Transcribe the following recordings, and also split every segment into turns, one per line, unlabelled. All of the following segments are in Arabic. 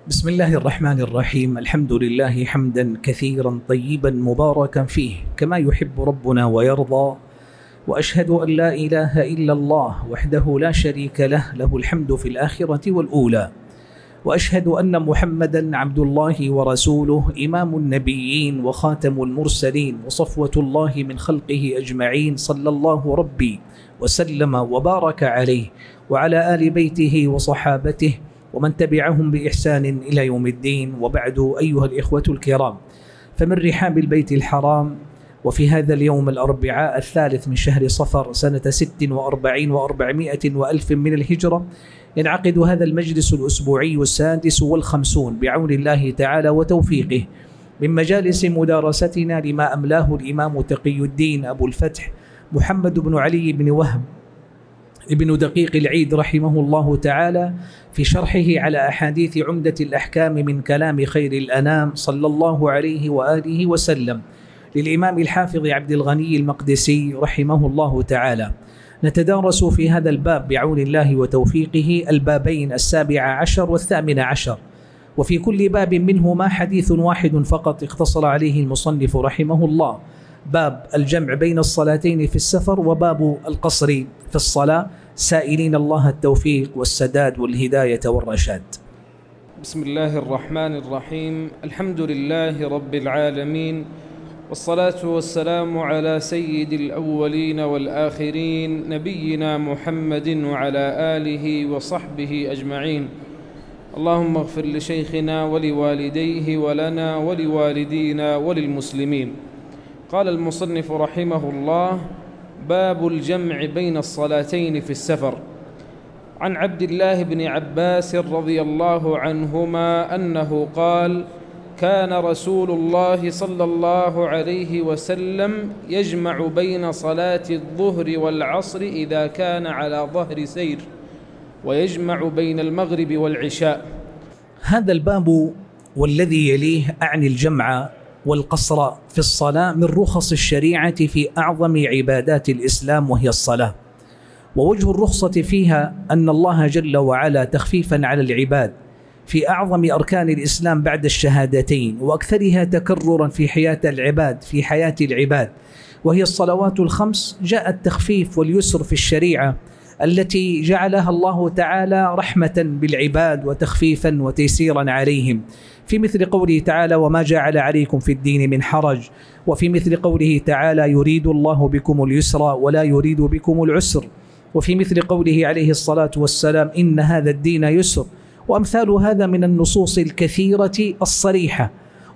بسم الله الرحمن الرحيم. الحمد لله حمدا كثيرا طيبا مباركا فيه كما يحب ربنا ويرضى، وأشهد أن لا إله إلا الله وحده لا شريك له الحمد في الآخرة والأولى، وأشهد أن محمدا عبد الله ورسوله إمام النبيين وخاتم المرسلين وصفوة الله من خلقه أجمعين، صلى الله ربي وسلم وبارك عليه وعلى آل بيته وصحابته ومن تبعهم بإحسان إلى يوم الدين. وبعد، أيها الإخوة الكرام، فمن رحاب البيت الحرام وفي هذا اليوم الأربعاء الثالث من شهر صفر سنة 46 و400 وألف من الهجرة ينعقد هذا المجلس الأسبوعي السادس والخمسون بعون الله تعالى وتوفيقه من مجالس مدارستنا لما أملاه الإمام تقي الدين أبو الفتح محمد بن علي بن وهب ابن دقيق العيد رحمه الله تعالى في شرحه على أحاديث عمدة الأحكام من كلام خير الأنام صلى الله عليه وآله وسلم للإمام الحافظ عبد الغني المقدسي رحمه الله تعالى. نتدارس في هذا الباب بعون الله وتوفيقه البابين 17 و18، وفي كل باب منهما حديث واحد فقط اقتصر عليه المصنف رحمه الله، باب الجمع بين الصلاتين في السفر وباب القصر في الصلاة، سائلين الله التوفيق والسداد والهداية والرشاد.
بسم الله الرحمن الرحيم. الحمد لله رب العالمين، والصلاة والسلام على سيد الأولين والآخرين نبينا محمد وعلى آله وصحبه أجمعين. اللهم اغفر لشيخنا ولوالديه ولنا ولوالدينا وللمسلمين. قال المصنف رحمه الله: باب الجمع بين الصلاتين في السفر. عن عبد الله بن عباس رضي الله عنهما أنه قال: كان رسول الله صلى الله عليه وسلم يجمع بين صلاة الظهر والعصر إذا كان على ظهر سير، ويجمع بين المغرب والعشاء.
هذا الباب والذي يليه أعني الجمع والقصر في الصلاة من رخص الشريعة في أعظم عبادات الإسلام وهي الصلاة. ووجه الرخصة فيها أن الله جل وعلا تخفيفا على العباد في أعظم أركان الإسلام بعد الشهادتين وأكثرها تكررا في حياة العباد وهي الصلوات الخمس، جاء التخفيف واليسر في الشريعة التي جعلها الله تعالى رحمة بالعباد وتخفيفا وتيسيرا عليهم، في مثل قوله تعالى: وما جعل عليكم في الدين من حرج، وفي مثل قوله تعالى: يريد الله بكم اليسر ولا يريد بكم العسر، وفي مثل قوله عليه الصلاة والسلام: إن هذا الدين يسر، وأمثال هذا من النصوص الكثيرة الصريحة،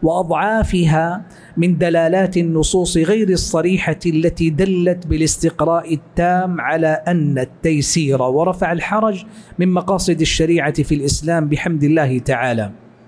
وأضعافها من دلالات النصوص غير الصريحة التي دلت بالاستقراء التام على أن التيسير ورفع الحرج من مقاصد الشريعة في الإسلام بحمد الله تعالى.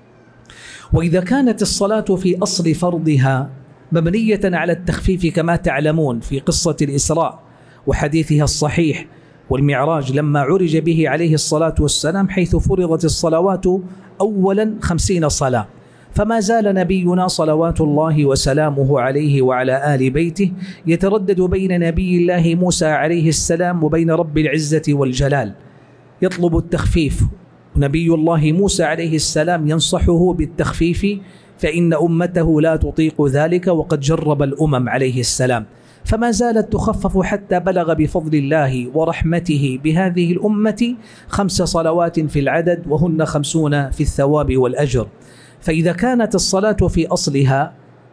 وإذا كانت الصلاة في أصل فرضها مبنية على التخفيف كما تعلمون في قصة الإسراء وحديثها الصحيح والمعراج لما عرج به عليه الصلاة والسلام، حيث فرضت الصلوات أولا 50 صلاة، فما زال نبينا صلوات الله وسلامه عليه وعلى آل بيته يتردد بين نبي الله موسى عليه السلام وبين رب العزة والجلال يطلب التخفيف. نبي الله موسى عليه السلام ينصحه بالتخفيف فإن أمته لا تطيق ذلك وقد جرب الأمم عليه السلام، فما زالت تخفف حتى بلغ بفضل الله ورحمته بهذه الأمة 5 صلوات في العدد، وهن 50 في الثواب والأجر. فإذا كانت الصلاة في أصلها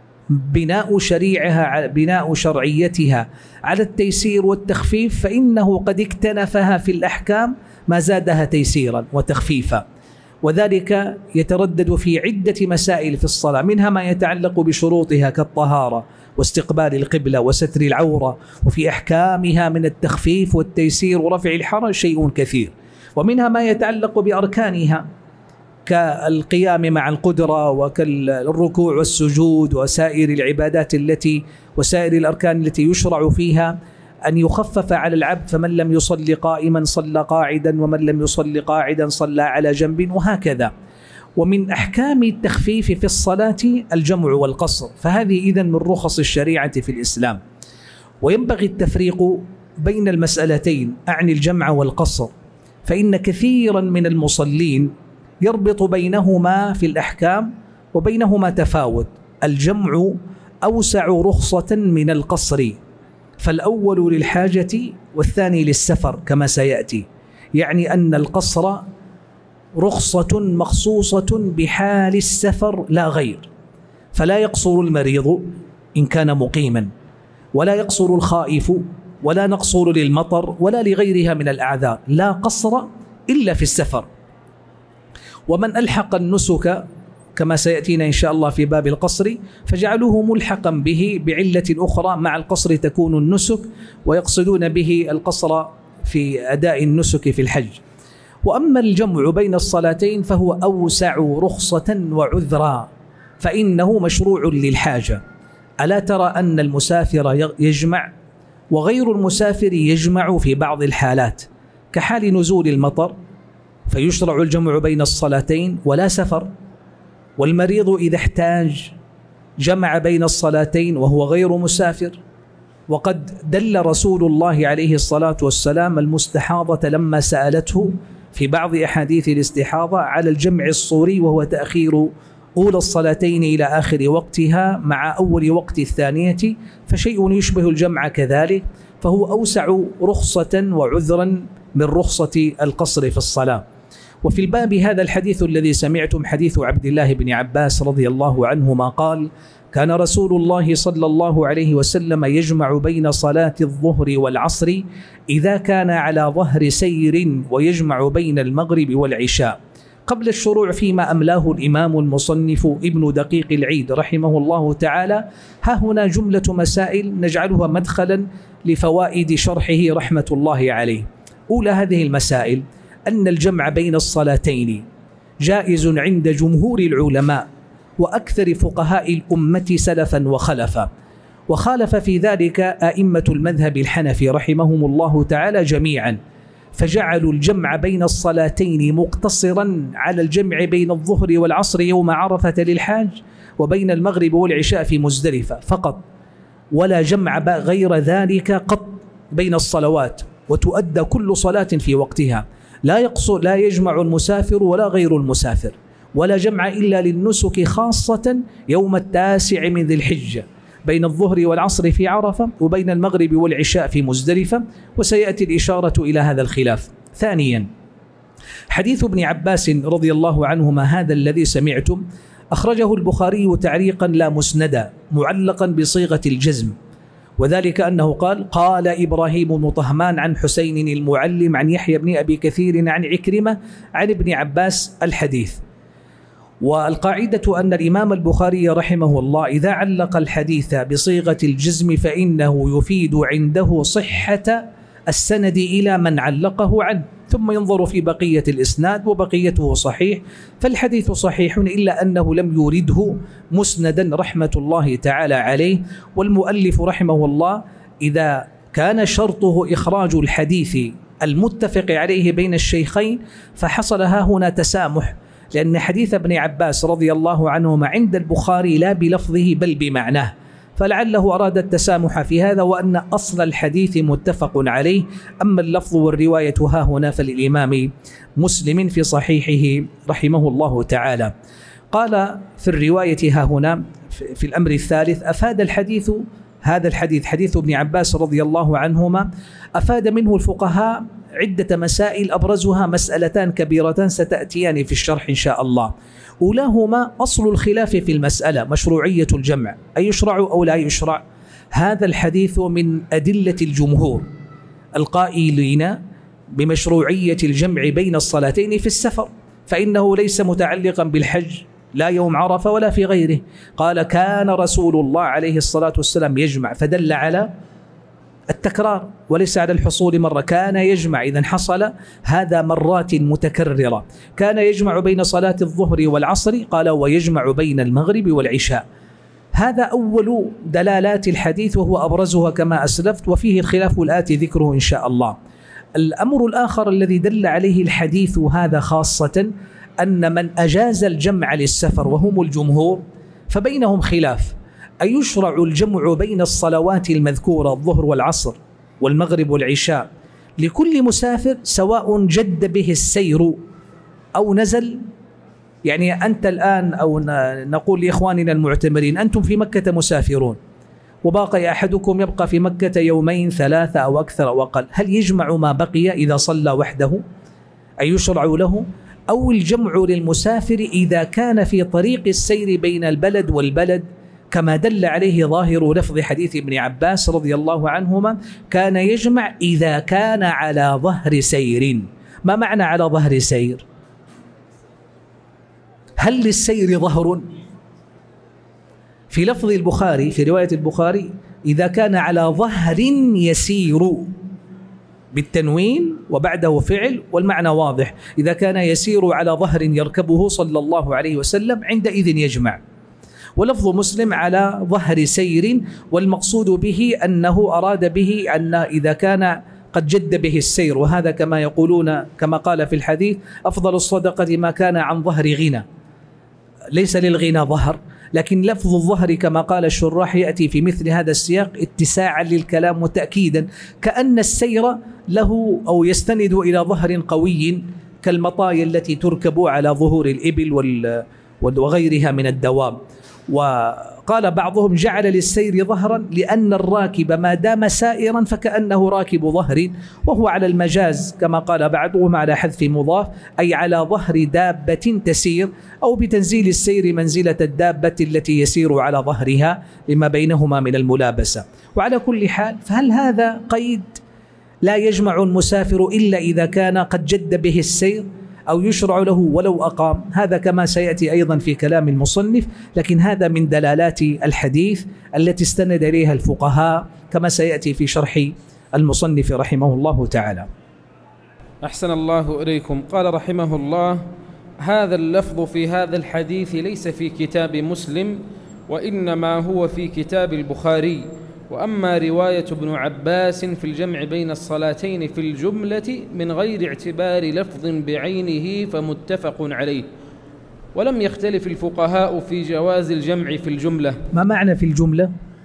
بناء شرعيتها على التيسير والتخفيف، فإنه قد اكتنفها في الأحكام ما زادها تيسيرا وتخفيفا، وذلك يتردد في عدة مسائل في الصلاة، منها ما يتعلق بشروطها كالطهارة واستقبال القبلة وستر العورة، وفي أحكامها من التخفيف والتيسير ورفع الحرج شيء كثير، ومنها ما يتعلق بأركانها كالقيام مع القدرة وكالركوع والسجود وسائر العبادات وسائر الأركان التي يشرع فيها أن يخفف على العبد، فمن لم يصلي قائما صلى قاعدا، ومن لم يصلي قاعدا صلى على جنب، وهكذا. ومن أحكام التخفيف في الصلاة الجمع والقصر، فهذه إذن من رخص الشريعة في الإسلام. وينبغي التفريق بين المسألتين، أعني الجمع والقصر، فإن كثيرا من المصلين يربط بينهما في الأحكام وبينهما تفاوت. الجمع أوسع رخصة من القصر، فالأول للحاجة والثاني للسفر كما سيأتي، يعني أن القصر رخصة مخصوصة بحال السفر لا غير، فلا يقصر المريض إن كان مقيما، ولا يقصر الخائف، ولا نقصر للمطر ولا لغيرها من الأعذار، لا قصر إلا في السفر. ومن ألحق النسك كما سيأتينا إن شاء الله في باب القصر فجعلوه ملحقا به بعلة أخرى، مع القصر تكون النسك، ويقصدون به القصر في أداء النسك في الحج. وأما الجمع بين الصلاتين فهو أوسع رخصة وعذرا، فإنه مشروع للحاجة. ألا ترى أن المسافر يجمع وغير المسافر يجمع في بعض الحالات، كحال نزول المطر فيشرع الجمع بين الصلاتين ولا سفر، والمريض إذا احتاج جمع بين الصلاتين وهو غير مسافر. وقد دل رسول الله عليه الصلاة والسلام المستحاضة لما سألته في بعض أحاديث الاستحاضة على الجمع الصوري، وهو تأخير أولى الصلاتين إلى آخر وقتها مع أول وقت الثانية، فشيء يشبه الجمع كذلك، فهو أوسع رخصة وعذرا من رخصة القصر في الصلاة. وفي الباب هذا الحديث الذي سمعتم حديث عبد الله بن عباس رضي الله عنهما قال: كان رسول الله صلى الله عليه وسلم يجمع بين صلاة الظهر والعصر إذا كان على ظهر سير، ويجمع بين المغرب والعشاء. قبل الشروع فيما أملاه الإمام المصنف ابن دقيق العيد رحمه الله تعالى، ها هنا جملة مسائل نجعلها مدخلا لفوائد شرحه رحمة الله عليه. أولى هذه المسائل أن الجمع بين الصلاتين جائز عند جمهور العلماء وأكثر فقهاء الأمة سلفا وخلفا، وخالف في ذلك أئمة المذهب الحنفي رحمهم الله تعالى جميعا، فجعلوا الجمع بين الصلاتين مقتصرا على الجمع بين الظهر والعصر يوم عرفة للحاج، وبين المغرب والعشاء في مزدلفة فقط، ولا جمع غير ذلك قط بين الصلوات، وتؤدى كل صلاة في وقتها، لا يجمع المسافر ولا غير المسافر، ولا جمع إلا للنسك خاصة يوم 9 من ذي الحجة بين الظهر والعصر في عرفة، وبين المغرب والعشاء في مزدلفة، وسيأتي الإشارة إلى هذا الخلاف. ثانيا، حديث ابن عباس رضي الله عنهما هذا الذي سمعتم أخرجه البخاري تعليقا لا مسندا معلقا بصيغة الجزم، وذلك أنه قال إبراهيم بن طهمان عن حسين المعلم عن يحيى بن أبي كثير عن عكرمة عن ابن عباس الحديث. والقاعدة أن الإمام البخاري رحمه الله إذا علق الحديث بصيغة الجزم فإنه يفيد عنده صحة السند إلى من علقه عنه، ثم ينظر في بقية الإسناد وبقيته صحيح، فالحديث صحيح إلا أنه لم يورده مسندا رحمة الله تعالى عليه. والمؤلف رحمه الله إذا كان شرطه إخراج الحديث المتفق عليه بين الشيخين فحصل ها هنا تسامح، لأن حديث ابن عباس رضي الله عنهما عند البخاري لا بلفظه بل بمعناه، فلعله أراد التسامح في هذا، وأن أصل الحديث متفق عليه، أما اللفظ والرواية ها هنا فللإمام مسلم في صحيحه رحمه الله تعالى. قال في الرواية ها هنا في الأمر الثالث: أفاد الحديث هذا الحديث حديث ابن عباس رضي الله عنهما أفاد منه الفقهاء عدة مسائل، أبرزها مسألتان كبيرتان ستأتيان في الشرح إن شاء الله. أولاهما أصل الخلاف في المسألة مشروعية الجمع، أي يشرع أو لا يشرع. هذا الحديث من أدلة الجمهور القائلين بمشروعية الجمع بين الصلاتين في السفر، فإنه ليس متعلقا بالحج لا يوم عرفة ولا في غيره. قال: كان رسول الله عليه الصلاة والسلام يجمع، فدل على التكرار وليس على الحصول مرة. كان يجمع، إذن حصل هذا مرات متكررة. كان يجمع بين صلاة الظهر والعصر، قال: ويجمع بين المغرب والعشاء. هذا أول دلالات الحديث وهو أبرزها كما أسلفت، وفيه الخلاف الآتي ذكره إن شاء الله. الأمر الآخر الذي دل عليه الحديث هذا خاصة أن من أجاز الجمع للسفر وهم الجمهور فبينهم خلاف، أيشرع الجمع بين الصلوات المذكورة الظهر والعصر والمغرب والعشاء لكل مسافر سواء جد به السير أو نزل يعني أنت الآن أو نقول لإخواننا المعتمرين أنتم في مكة مسافرون وباقي أحدكم يبقى في مكة يومين 3 أو أكثر أو أقل، هل يجمع ما بقي إذا صلى وحده أي يشرع له، أو الجمع للمسافر إذا كان في طريق السير بين البلد والبلد كما دل عليه ظاهر لفظ حديث ابن عباس رضي الله عنهما كان يجمع إذا كان على ظهر سير. ما معنى على ظهر سير؟ هل للسير ظهر؟ في لفظ البخاري في رواية البخاري إذا كان على ظهر يسير بالتنوين وبعده فعل والمعنى واضح، إذا كان يسير على ظهر يركبه صلى الله عليه وسلم عندئذ يجمع. ولفظ مسلم على ظهر سير، والمقصود به أنه أراد به أن إذا كان قد جد به السير، وهذا كما يقولون كما قال في الحديث أفضل الصدقة ما كان عن ظهر غنى، ليس للغنى ظهر، لكن لفظ الظهر كما قال الشراح يأتي في مثل هذا السياق اتساعا للكلام وتأكيدا، كأن السير له أو يستند إلى ظهر قوي كالمطايا التي تركب على ظهور الإبل وغيرها من الدواب. وقال بعضهم جعل للسير ظهرا لأن الراكب ما دام سائرا فكأنه راكب ظهر، وهو على المجاز كما قال بعضهم على حذف مضاف، أي على ظهر دابة تسير، أو بتنزيل السير منزلة الدابة التي يسير على ظهرها لما بينهما من الملابسة. وعلى كل حال فهل هذا قيد لا يجمع المسافر إلا إذا كان قد جد به السير أو يشرع له ولو أقام؟ هذا كما سيأتي أيضا في كلام المصنف، لكن هذا من دلالات الحديث التي استند إليها الفقهاء كما سيأتي في شرح المصنف رحمه الله تعالى.
أحسن الله إليكم. قال رحمه الله: هذا اللفظ في هذا الحديث ليس في كتاب مسلم، وإنما هو في كتاب البخاري. وأما رواية ابن عباس في الجمع بين الصلاتين في الجملة من غير اعتبار لفظ بعينه فمتفق عليه. ولم يختلف الفقهاء في جواز الجمع في الجملة.
ما معنى في الجملة؟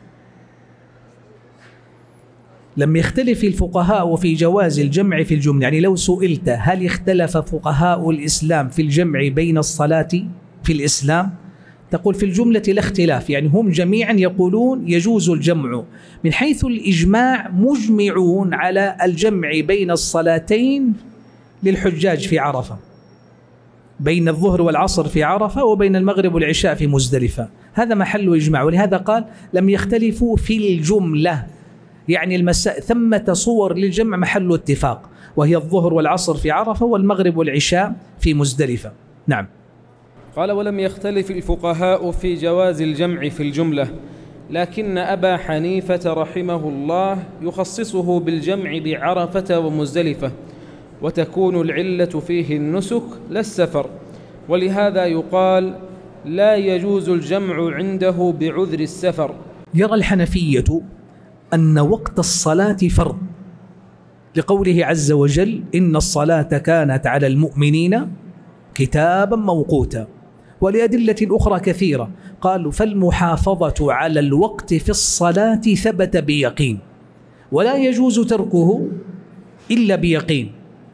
لم يختلف الفقهاء في جواز الجمع في الجملة، يعني لو سئلت هل اختلف فقهاء الإسلام في الجمع بين الصلاة في الإسلام تقول في الجملة لا اختلاف، يعني هم جميعا يقولون يجوز الجمع. من حيث الإجماع مجمعون على الجمع بين الصلاتين للحجاج في عرفة، بين الظهر والعصر في عرفة وبين المغرب والعشاء في مزدلفة، هذا محل إجماع. ولهذا قال لم يختلفوا في الجملة، يعني ثمة صور للجمع محل اتفاق، وهي الظهر والعصر في عرفة والمغرب والعشاء في مزدلفة. نعم.
قال: ولم يختلف الفقهاء في جواز الجمع في الجملة، لكن أبا حنيفة رحمه الله يخصصه بالجمع بعرفة ومزدلفة، وتكون العلة فيه النسك لا السفر، ولهذا يقال لا يجوز الجمع عنده بعذر السفر.
يرى الحنفية أن وقت الصلاة فرض، لقوله عز وجل: إن الصلاة كانت على المؤمنين كتابا موقوتا، ولأدلة أخرى كثيرة. قالوا: فالمحافظة على الوقت في الصلاة ثبت بيقين، ولا يجوز تركه إلا بيقين.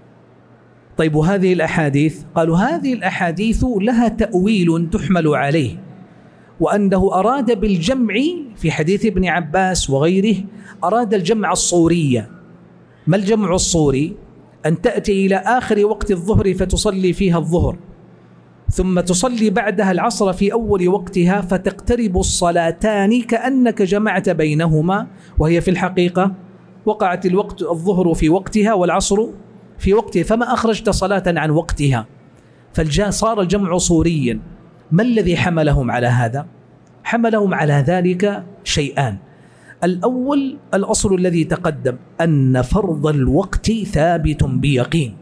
طيب وهذه الأحاديث؟ قالوا: هذه الأحاديث لها تأويل تحمل عليه، وأنه أراد بالجمع في حديث ابن عباس وغيره أراد الجمع الصورية. ما الجمع الصوري؟ أن تأتي إلى آخر وقت الظهر فتصلي فيها الظهر، ثم تصلي بعدها العصر في أول وقتها، فتقترب الصلاتان كأنك جمعت بينهما، وهي في الحقيقة وقعت الظهر في وقتها والعصر في وقتها، فما أخرجت صلاة عن وقتها، فصار الجمع صوريا. ما الذي حملهم على هذا؟ حملهم على ذلك شيئان. الأول الأصل الذي تقدم أن فرض الوقت ثابت بيقين،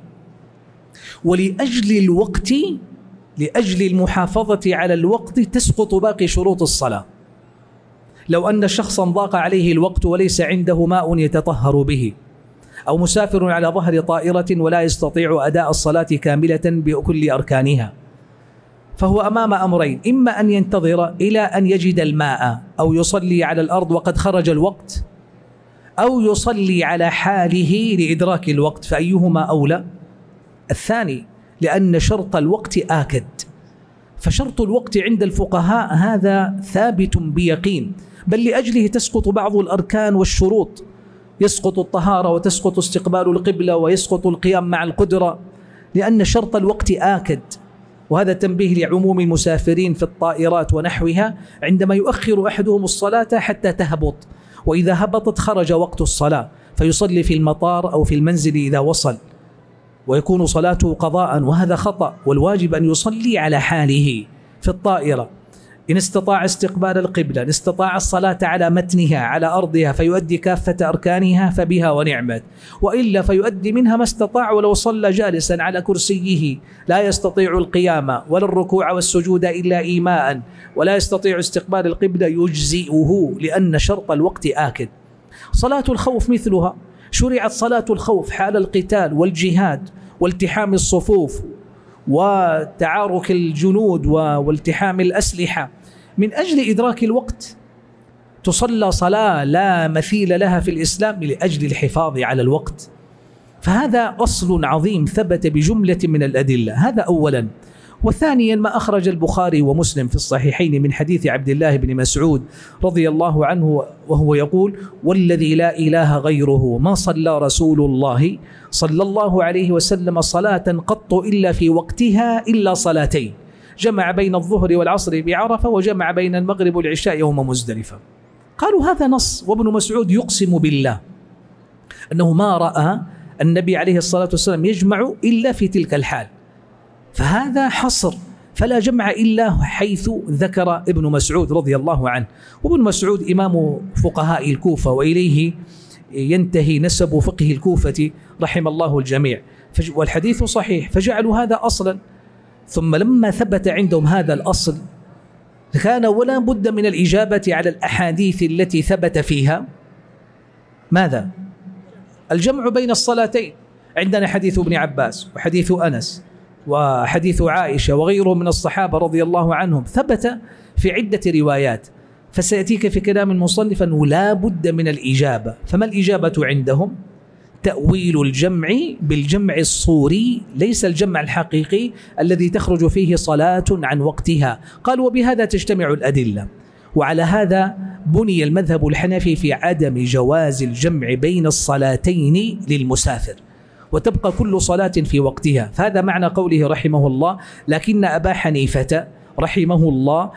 ولأجل الوقت، لأجل المحافظة على الوقت تسقط باقي شروط الصلاة. لو أن شخصا ضاق عليه الوقت وليس عنده ماء يتطهر به، أو مسافر على ظهر طائرة ولا يستطيع أداء الصلاة كاملة بكل أركانها، فهو أمام أمرين: إما أن ينتظر إلى أن يجد الماء، أو يصلي على الأرض وقد خرج الوقت، أو يصلي على حاله لإدراك الوقت، فأيهما أولى؟ الثاني، لأن شرط الوقت آكد، فشرط الوقت عند الفقهاء هذا ثابت بيقين، بل لأجله تسقط بعض الأركان والشروط، يسقط الطهارة وتسقط استقبال القبلة ويسقط القيام مع القدرة، لأن شرط الوقت آكد. وهذا تنبيه لعموم المسافرين في الطائرات ونحوها عندما يؤخر أحدهم الصلاة حتى تهبط، وإذا هبطت خرج وقت الصلاة فيصلي في المطار أو في المنزل إذا وصل، ويكون صلاته قضاء، وهذا خطأ. والواجب أن يصلي على حاله في الطائرة، إن استطاع استقبال القبلة، إن استطاع الصلاة على متنها على أرضها فيؤدي كافة أركانها فبها ونعمت، وإلا فيؤدي منها ما استطاع. ولو صلى جالسا على كرسيه لا يستطيع القيام ولا الركوع والسجود إلا إيماء، ولا يستطيع استقبال القبلة يجزئه، لأن شرط الوقت آكد. صلاة الخوف مثلها، شرعت صلاة الخوف حال القتال والجهاد والتحام الصفوف وتعارك الجنود والتحام الأسلحة، من أجل إدراك الوقت تصلى صلاة لا مثيل لها في الإسلام لأجل الحفاظ على الوقت. فهذا أصل عظيم ثبت بجملة من الأدلة، هذا أولا. وثانيا ما أخرج البخاري ومسلم في الصحيحين من حديث عبد الله بن مسعود رضي الله عنه وهو يقول: والذي لا إله غيره ما صلى رسول الله صلى الله عليه وسلم صلاة قط إلا في وقتها إلا صلاتين، جمع بين الظهر والعصر بعرفة، وجمع بين المغرب والعشاء يوم مزدلفة. قالوا هذا نص، وابن مسعود يقسم بالله أنه ما رأى النبي عليه الصلاة والسلام يجمع إلا في تلك الحال، فهذا حصر، فلا جمع إلا حيث ذكر ابن مسعود رضي الله عنه. وابن مسعود إمام فقهاء الكوفة، وإليه ينتهي نسب فقه الكوفة رحم الله الجميع، والحديث صحيح، فجعلوا هذا أصلا. ثم لما ثبت عندهم هذا الأصل كان ولا بد من الإجابة على الأحاديث التي ثبت فيها ماذا؟ الجمع بين الصلاتين. عندنا حديث ابن عباس وحديث أنس وحديث عائشة وغيره من الصحابة رضي الله عنهم، ثبت في عدة روايات، فسيأتيك في كلام المصنف أنه لا بد من الإجابة. فما الإجابة عندهم؟ تأويل الجمع بالجمع الصوري، ليس الجمع الحقيقي الذي تخرج فيه صلاة عن وقتها. قال: وبهذا تجتمع الأدلة. وعلى هذا بني المذهب الحنفي في عدم جواز الجمع بين الصلاتين للمسافر، وتبقى كل صلاة في وقتها. فهذا معنى قوله رحمه الله: لكن أبا حنيفة رحمه الله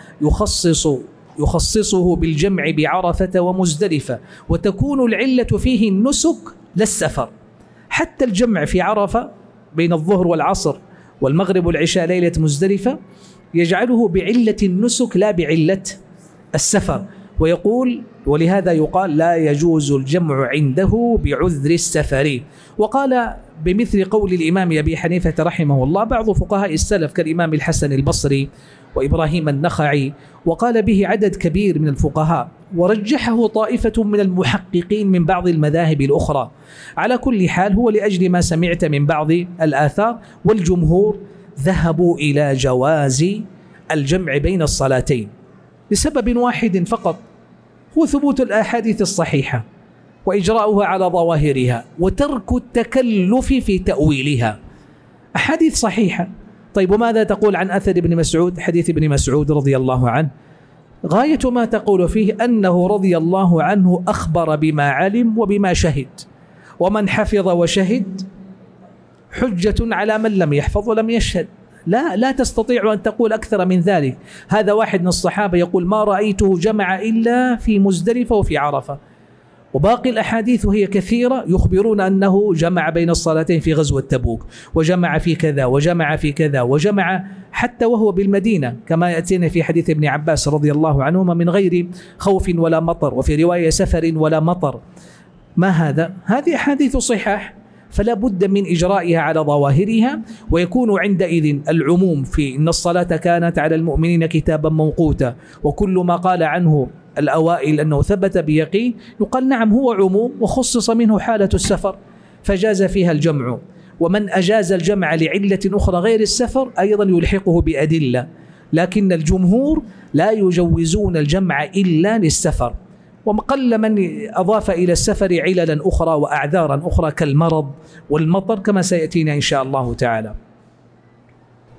يخصصه بالجمع بعرفة ومزدلفة، وتكون العلة فيه النسك لا السفر. حتى الجمع في عرفة بين الظهر والعصر والمغرب والعشاء ليلة مزدلفة يجعله بعلة النسك لا بعلة السفر، ويقول: ولهذا يقال لا يجوز الجمع عنده بعذر السفر. وقال بمثل قول الإمام أبي حنيفة رحمه الله بعض فقهاء السلف كالإمام الحسن البصري وإبراهيم النخعي، وقال به عدد كبير من الفقهاء، ورجحه طائفة من المحققين من بعض المذاهب الأخرى. على كل حال هو لأجل ما سمعت من بعض الآثار، والجمهور ذهبوا إلى جواز الجمع بين الصلاتين لسبب واحد فقط، هو ثبوت الأحاديث الصحيحة وإجراؤها على ظواهرها وترك التكلف في تأويلها. أحاديث صحيحة. طيب وماذا تقول عن أثر ابن مسعود؟ حديث ابن مسعود رضي الله عنه غاية ما تقول فيه أنه رضي الله عنه أخبر بما علم وبما شهد، ومن حفظ وشهد حجة على من لم يحفظ ولم يشهد. لا تستطيع أن تقول أكثر من ذلك. هذا واحد من الصحابة يقول: ما رأيته جمع إلا في مزدلفة وفي عرفة. وباقي الأحاديث وهي كثيرة يخبرون أنه جمع بين الصلاتين في غزوة تبوك، وجمع في كذا وجمع في كذا، وجمع حتى وهو بالمدينة كما يأتينا في حديث ابن عباس رضي الله عنهما من غير خوف ولا مطر، وفي رواية سفر ولا مطر. ما هذا؟ هذه أحاديث صحاح، فلا بد من إجرائها على ظواهرها، ويكون عندئذ العموم في إن الصلاة كانت على المؤمنين كتابا موقوتا، وكل ما قال عنه الأوائل أنه ثبت بيقين يقال نعم هو عموم، وخصص منه حالة السفر فجاز فيها الجمع. ومن أجاز الجمع لعلة أخرى غير السفر أيضا يلحقه بأدلة، لكن الجمهور لا يجوزون الجمع إلا للسفر، وقل من أضاف إلى السفر عللا أخرى وأعذارا أخرى كالمرض والمطر كما سيأتينا إن شاء الله تعالى.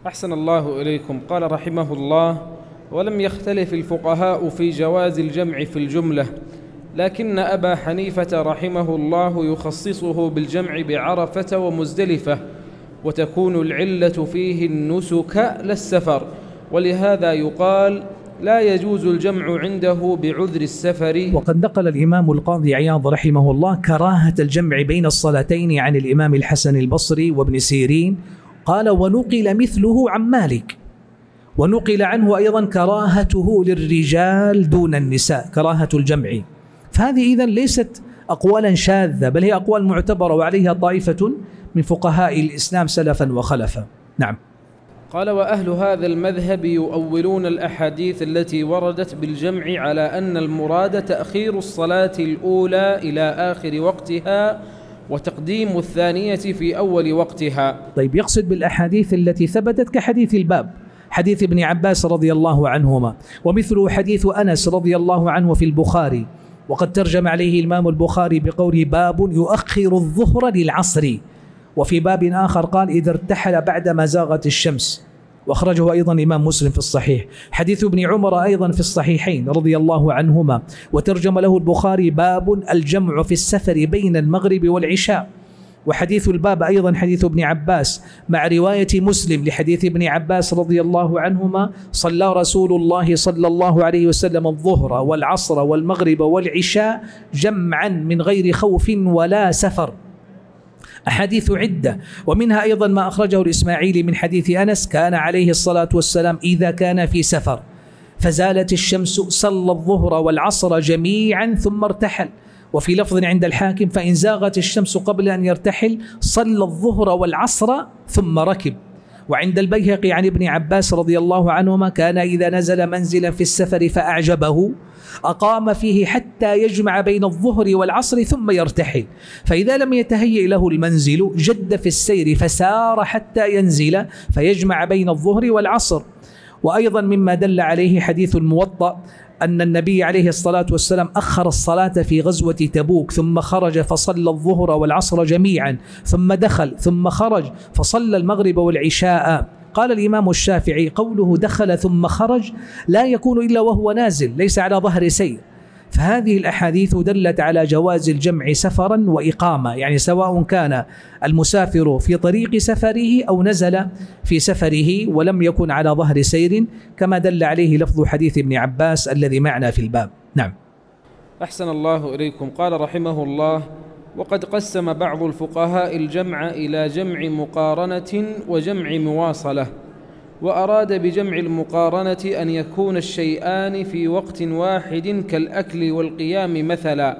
أحسن الله إليكم. قال رحمه الله: ولم يختلف الفقهاء في جواز الجمع في الجملة، لكن أبا حنيفة رحمه الله يخصصه بالجمع بعرفة ومزدلفة، وتكون العلة فيه النسك لا السفر، ولهذا يقال لا يجوز الجمع عنده بعذر السفر.
وقد نقل الإمام القاضي عياض رحمه الله كراهة الجمع بين الصلاتين عن الإمام الحسن البصري وابن سيرين، قال: ونقل مثله عن مالك، ونقل عنه أيضا كراهته للرجال دون النساء، كراهة الجمع. فهذه إذن ليست أقوالا شاذة، بل هي أقوال معتبرة وعليها طائفة من فقهاء الإسلام سلفا وخلفا. نعم.
قال: وأهل هذا المذهب يؤولون الأحاديث التي وردت بالجمع على أن المراد تأخير الصلاة الأولى إلى آخر وقتها وتقديم الثانية في أول وقتها.
طيب، يقصد بالأحاديث التي ثبتت كحديث الباب، حديث ابن عباس رضي الله عنهما، ومثله حديث أنس رضي الله عنه في البخاري، وقد ترجم عليه الإمام البخاري بقوله: باب يؤخر الظهر للعصر. وفي باب آخر قال: إذا ارتحل بعدما زاغت الشمس، وأخرجه أيضا الإمام مسلم في الصحيح. حديث ابن عمر أيضا في الصحيحين رضي الله عنهما، وترجم له البخاري: باب الجمع في السفر بين المغرب والعشاء. وحديث الباب أيضا حديث ابن عباس، مع رواية مسلم لحديث ابن عباس رضي الله عنهما: صلى رسول الله صلى الله عليه وسلم الظهر والعصر والمغرب والعشاء جمعا من غير خوف ولا سفر. أحاديث عدة، ومنها أيضا ما أخرجه الإسماعيلي من حديث أنس: كان عليه الصلاة والسلام إذا كان في سفر فزالت الشمس صلى الظهر والعصر جميعا ثم ارتحل. وفي لفظ عند الحاكم: فإن زاغت الشمس قبل أن يرتحل صلى الظهر والعصر ثم ركب. وعند البيهقي عن ابن عباس رضي الله عنهما: كان إذا نزل منزلا في السفر فأعجبه أقام فيه حتى يجمع بين الظهر والعصر ثم يرتحل، فإذا لم يتهيئ له المنزل جد في السير فسار حتى ينزل فيجمع بين الظهر والعصر. وأيضا مما دل عليه حديث الموطأ أن النبي عليه الصلاة والسلام أخر الصلاة في غزوة تبوك، ثم خرج فصلى الظهر والعصر جميعا، ثم دخل ثم خرج فصلى المغرب والعشاء. قال الإمام الشافعي: قوله دخل ثم خرج لا يكون إلا وهو نازل، ليس على ظهر سير. فهذه الأحاديث دلت على جواز الجمع سفرا وإقامة، يعني سواء كان المسافر في طريق سفره أو نزل في سفره ولم يكن على ظهر سير، كما دل عليه لفظ حديث ابن عباس الذي معنا في الباب. نعم.
أحسن الله إليكم. قال رحمه الله: وقد قسم بعض الفقهاء الجمع إلى جمع مقارنة وجمع مواصلة، وأراد بجمع المقارنة أن يكون الشيئان في وقت واحد كالأكل والقيام مثلا،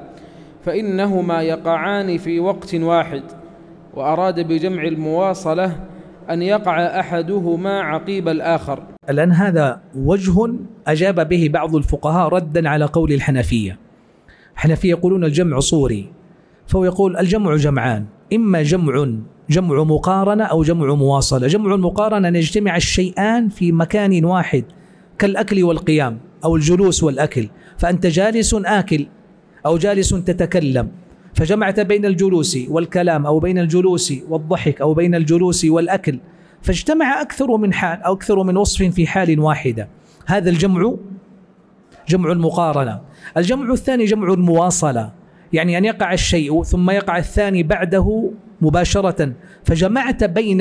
فإنهما يقعان في وقت واحد. وأراد بجمع المواصلة أن يقع أحدهما عقيب الآخر.
الآن هذا وجه أجاب به بعض الفقهاء ردا على قول الحنفية. الحنفية يقولون الجمع صوري، فهو يقول الجمع جمعان: إما جمع مقارنة أو جمع مواصلة. جمع المقارنة أن يجتمع الشيئان في مكان واحد كالأكل والقيام أو الجلوس والأكل، فأنت جالس آكل أو جالس تتكلم، فجمعت بين الجلوس والكلام أو بين الجلوس والضحك أو بين الجلوس والأكل، فاجتمع أكثر من حال أو أكثر من وصف في حال واحدة. هذا الجمع جمع المقارنة. الجمع الثاني جمع المواصلة، يعني أن يقع الشيء ثم يقع الثاني بعده مباشرة، فجمعت بين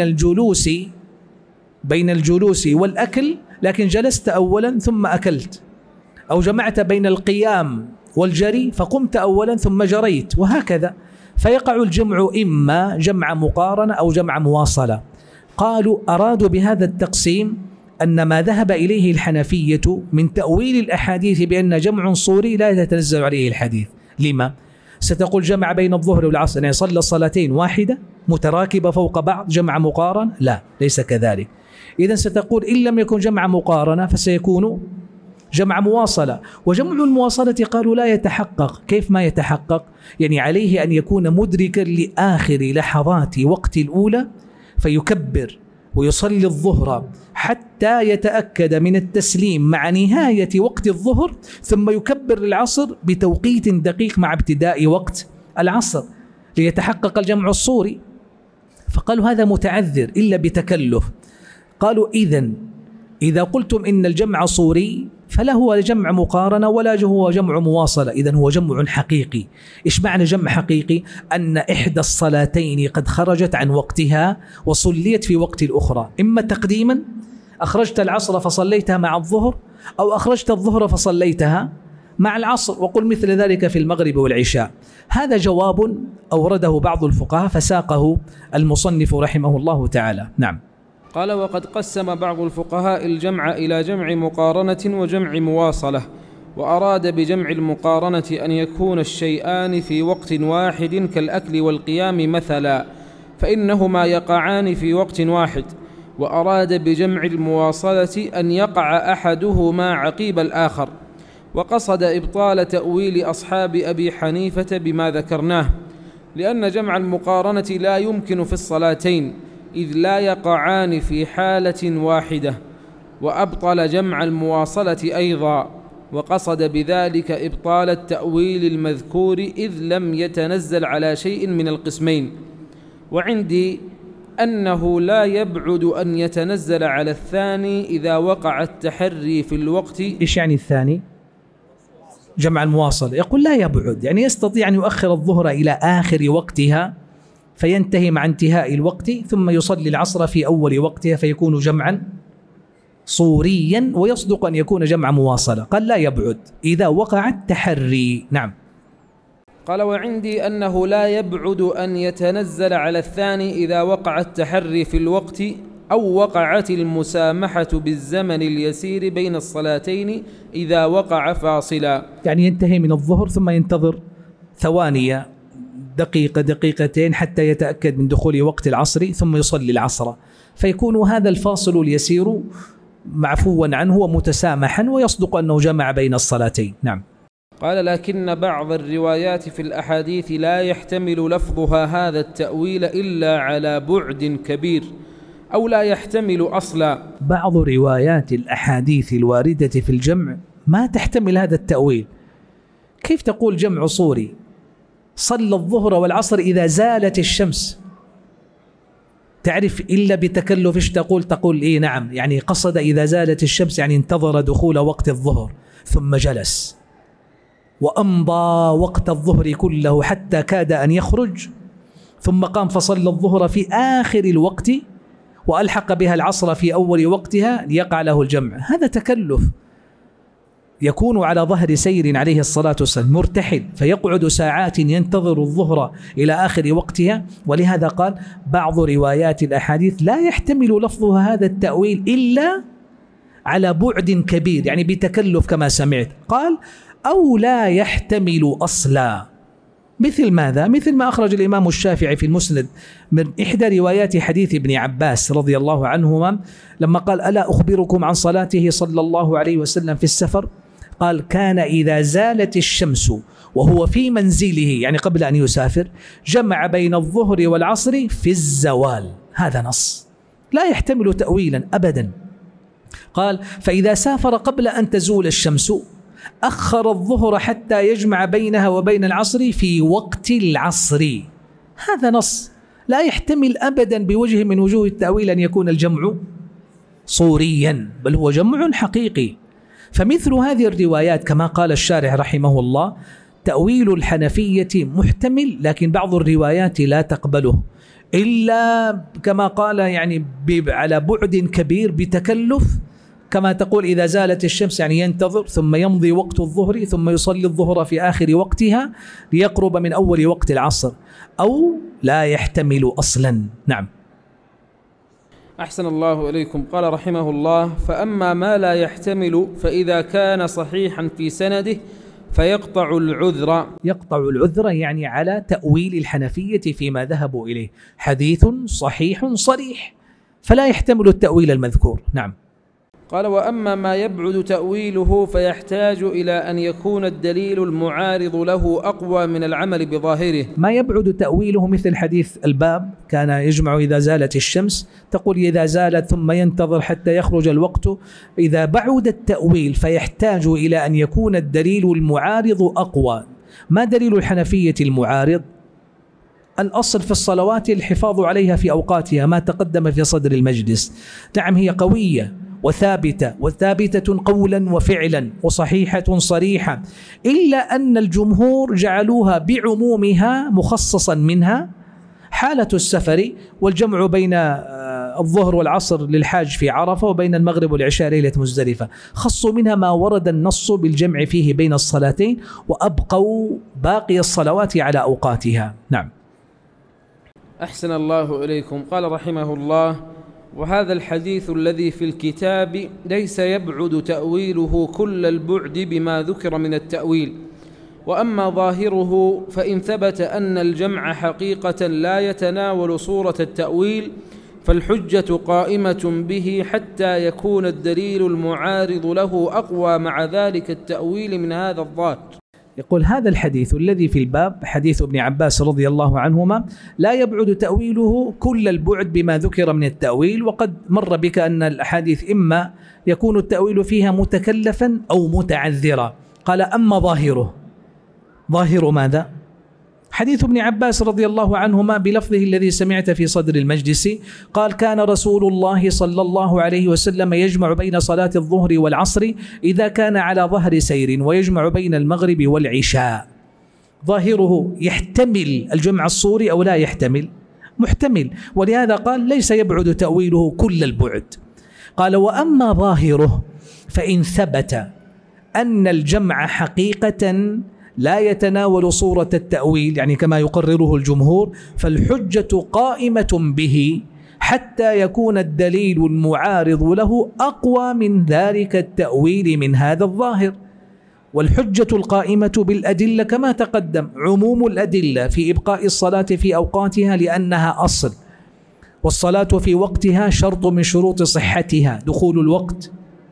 الجلوس والأكل لكن جلست أولا ثم أكلت، أو جمعت بين القيام والجري فقمت أولا ثم جريت، وهكذا. فيقع الجمع إما جمع مقارنة أو جمع مواصلة. قالوا أرادوا بهذا التقسيم أن ما ذهب إليه الحنفية من تأويل الأحاديث بأن جمع صوري لا يتنزل عليه الحديث. لما؟ ستقول جمع بين الظهر والعصر، يعني صلى صلاتين واحدة متراكبة فوق بعض، جمع مقارن؟ لا، ليس كذلك. إذن ستقول إن لم يكن جمع مقارنة فسيكون جمع مواصلة. وجمع المواصلة قالوا لا يتحقق. كيف ما يتحقق؟ يعني عليه أن يكون مدركا لآخر لحظات وقت الأولى فيكبر ويصلي الظهر حتى يتأكد من التسليم مع نهاية وقت الظهر، ثم يكبر العصر بتوقيت دقيق مع ابتداء وقت العصر ليتحقق الجمع الصوري. فقالوا هذا متعذر إلا بتكلف. قالوا إذا قلتم إن الجمع صوري فلا هو جمع مقارنة ولا هو جمع مواصلة، إذن هو جمع حقيقي. إيش معنى جمع حقيقي؟ أن إحدى الصلاتين قد خرجت عن وقتها وصليت في وقت الأخرى، إما تقديما أخرجت العصر فصليتها مع الظهر، أو أخرجت الظهر فصليتها مع العصر، وقل مثل ذلك في المغرب والعشاء. هذا جواب أورده بعض الفقهاء فساقه المصنف رحمه الله تعالى. نعم.
قال: وقد قسم بعض الفقهاء الجمع إلى جمع مقارنة وجمع مواصلة، وأراد بجمع المقارنة أن يكون الشيئان في وقت واحد كالأكل والقيام مثلا، فإنهما يقعان في وقت واحد. وأراد بجمع المواصلة أن يقع أحدهما عقيب الآخر، وقصد إبطال تأويل أصحاب أبي حنيفة بما ذكرناه، لأن جمع المقارنة لا يمكن في الصلاتين إذ لا يقعان في حالة واحدة، وأبطل جمع المواصلة أيضا، وقصد بذلك إبطال التأويل المذكور إذ لم يتنزل على شيء من القسمين. وعندي أنه لا يبعد أن يتنزل على الثاني إذا وقع التحري في الوقت.
إيش يعني الثاني؟ جمع المواصلة. يقول لا يبعد، يعني يستطيع أن يؤخر الظهر إلى آخر وقتها فينتهي مع انتهاء الوقت ثم يصلي العصر في أول وقتها فيكون جمعا صوريا، ويصدق أن يكون جمع مواصلة. قال لا يبعد إذا وقع التحري. نعم.
قال: وعندي أنه لا يبعد أن يتنزل على الثاني إذا وقع التحري في الوقت أو وقعت المسامحة بالزمن اليسير بين الصلاتين إذا وقع فاصلا،
يعني ينتهي من الظهر ثم ينتظر ثواني، دقيقة دقيقتين، حتى يتأكد من دخول وقت العصر ثم يصلي العصر، فيكون هذا الفاصل اليسير معفوا عنه ومتسامحا، ويصدق أنه جمع بين الصلاتين. نعم.
قال: لكن بعض الروايات في الأحاديث لا يحتمل لفظها هذا التأويل إلا على بعد كبير، أو لا يحتمل أصلا.
بعض روايات الأحاديث الواردة في الجمع ما تحتمل هذا التأويل. كيف تقول جمع صوري؟ صلى الظهر والعصر إذا زالت الشمس، تعرف إلا بتكلف إيش تقول إيه نعم، يعني قصد إذا زالت الشمس، يعني انتظر دخول وقت الظهر ثم جلس وأمضى وقت الظهر كله حتى كاد أن يخرج، ثم قام فصلى الظهر في آخر الوقت وألحق بها العصر في أول وقتها ليقع له الجمع. هذا تكلف يكون على ظهر سير عليه الصلاة والسلام، مرتحل فيقعد ساعات ينتظر الظهر إلى آخر وقتها. ولهذا قال بعض روايات الأحاديث لا يحتمل لفظها هذا التأويل إلا على بعد كبير، يعني بتكلف كما سمعت. قال أو لا يحتمل أصلا. مثل ماذا؟ مثل ما أخرج الإمام الشافعي في المسند من إحدى روايات حديث ابن عباس رضي الله عنهما لما قال ألا أخبركم عن صلاته صلى الله عليه وسلم في السفر؟ قال كان إذا زالت الشمس وهو في منزله، يعني قبل أن يسافر، جمع بين الظهر والعصر في الزوال. هذا نص لا يحتمل تأويلا أبدا. قال فإذا سافر قبل أن تزول الشمس أخر الظهر حتى يجمع بينها وبين العصر في وقت العصر. هذا نص لا يحتمل أبدا بوجه من وجوه التأويل أن يكون الجمع صوريا، بل هو جمع حقيقي. فمثل هذه الروايات كما قال الشارح رحمه الله تأويل الحنفية محتمل، لكن بعض الروايات لا تقبله إلا كما قال يعني على بعد كبير بتكلف، كما تقول إذا زالت الشمس يعني ينتظر ثم يمضي وقت الظهر ثم يصلي الظهر في آخر وقتها ليقرب من أول وقت العصر، أو لا يحتمل أصلا. نعم.
أحسن الله إليكم. قال رحمه الله فأما ما لا يحتمل فإذا كان صحيحا في سنده فيقطع العذر.
يقطع العذر يعني على تأويل الحنفية فيما ذهبوا إليه، حديث صحيح صريح فلا يحتمل التأويل المذكور. نعم.
قال وأما ما يبعد تأويله فيحتاج إلى أن يكون الدليل المعارض له أقوى من العمل بظاهره.
ما يبعد تأويله مثل حديث الباب كان يجمع إذا زالت الشمس، تقول إذا زالت ثم ينتظر حتى يخرج الوقت. إذا بعد التأويل فيحتاج إلى أن يكون الدليل المعارض أقوى. ما دليل الحنفية المعارض؟ الأصل في الصلوات الحفاظ عليها في أوقاتها، ما تقدم في صدر المجلس. نعم هي قوية وثابتة قولا وفعلا وصحيحة صريحة، إلا أن الجمهور جعلوها بعمومها مخصصا منها حالة السفر والجمع بين الظهر والعصر للحاج في عرفة وبين المغرب والعشاء ليلة مزدلفة، خصوا منها ما ورد النص بالجمع فيه بين الصلاتين وأبقوا باقي الصلوات على أوقاتها. نعم.
أحسن الله إليكم. قال رحمه الله: وهذا الحديث الذي في الكتاب ليس يبعد تأويله كل البعد بما ذكر من التأويل، وأما ظاهره فإن ثبت أن الجمع حقيقة لا يتناول صورة التأويل فالحجة قائمة به حتى يكون الدليل المعارض له أقوى مع ذلك التأويل من هذا الظاهر.
يقول هذا الحديث الذي في الباب حديث ابن عباس رضي الله عنهما لا يبعد تأويله كل البعد بما ذكر من التأويل، وقد مر بك أن الأحاديث إما يكون التأويل فيها متكلفا أو متعذرا. قال أما ظاهره، ظاهر ماذا؟ حديث ابن عباس رضي الله عنهما بلفظه الذي سمعت في صدر المجلس، قال كان رسول الله صلى الله عليه وسلم يجمع بين صلاة الظهر والعصر إذا كان على ظهر سير ويجمع بين المغرب والعشاء. ظاهره يحتمل الجمع الصوري أو لا يحتمل؟ محتمل، ولهذا قال ليس يبعد تأويله كل البعد. قال وأما ظاهره فإن ثبت أن الجمع حقيقة لا يتناول صورة التأويل، يعني كما يقرره الجمهور، فالحجة قائمة به حتى يكون الدليل المعارض له أقوى من ذلك التأويل من هذا الظاهر. والحجة القائمة بالأدلة كما تقدم عموم الأدلة في إبقاء الصلاة في أوقاتها لأنها أصل، والصلاة في وقتها شرط من شروط صحتها دخول الوقت،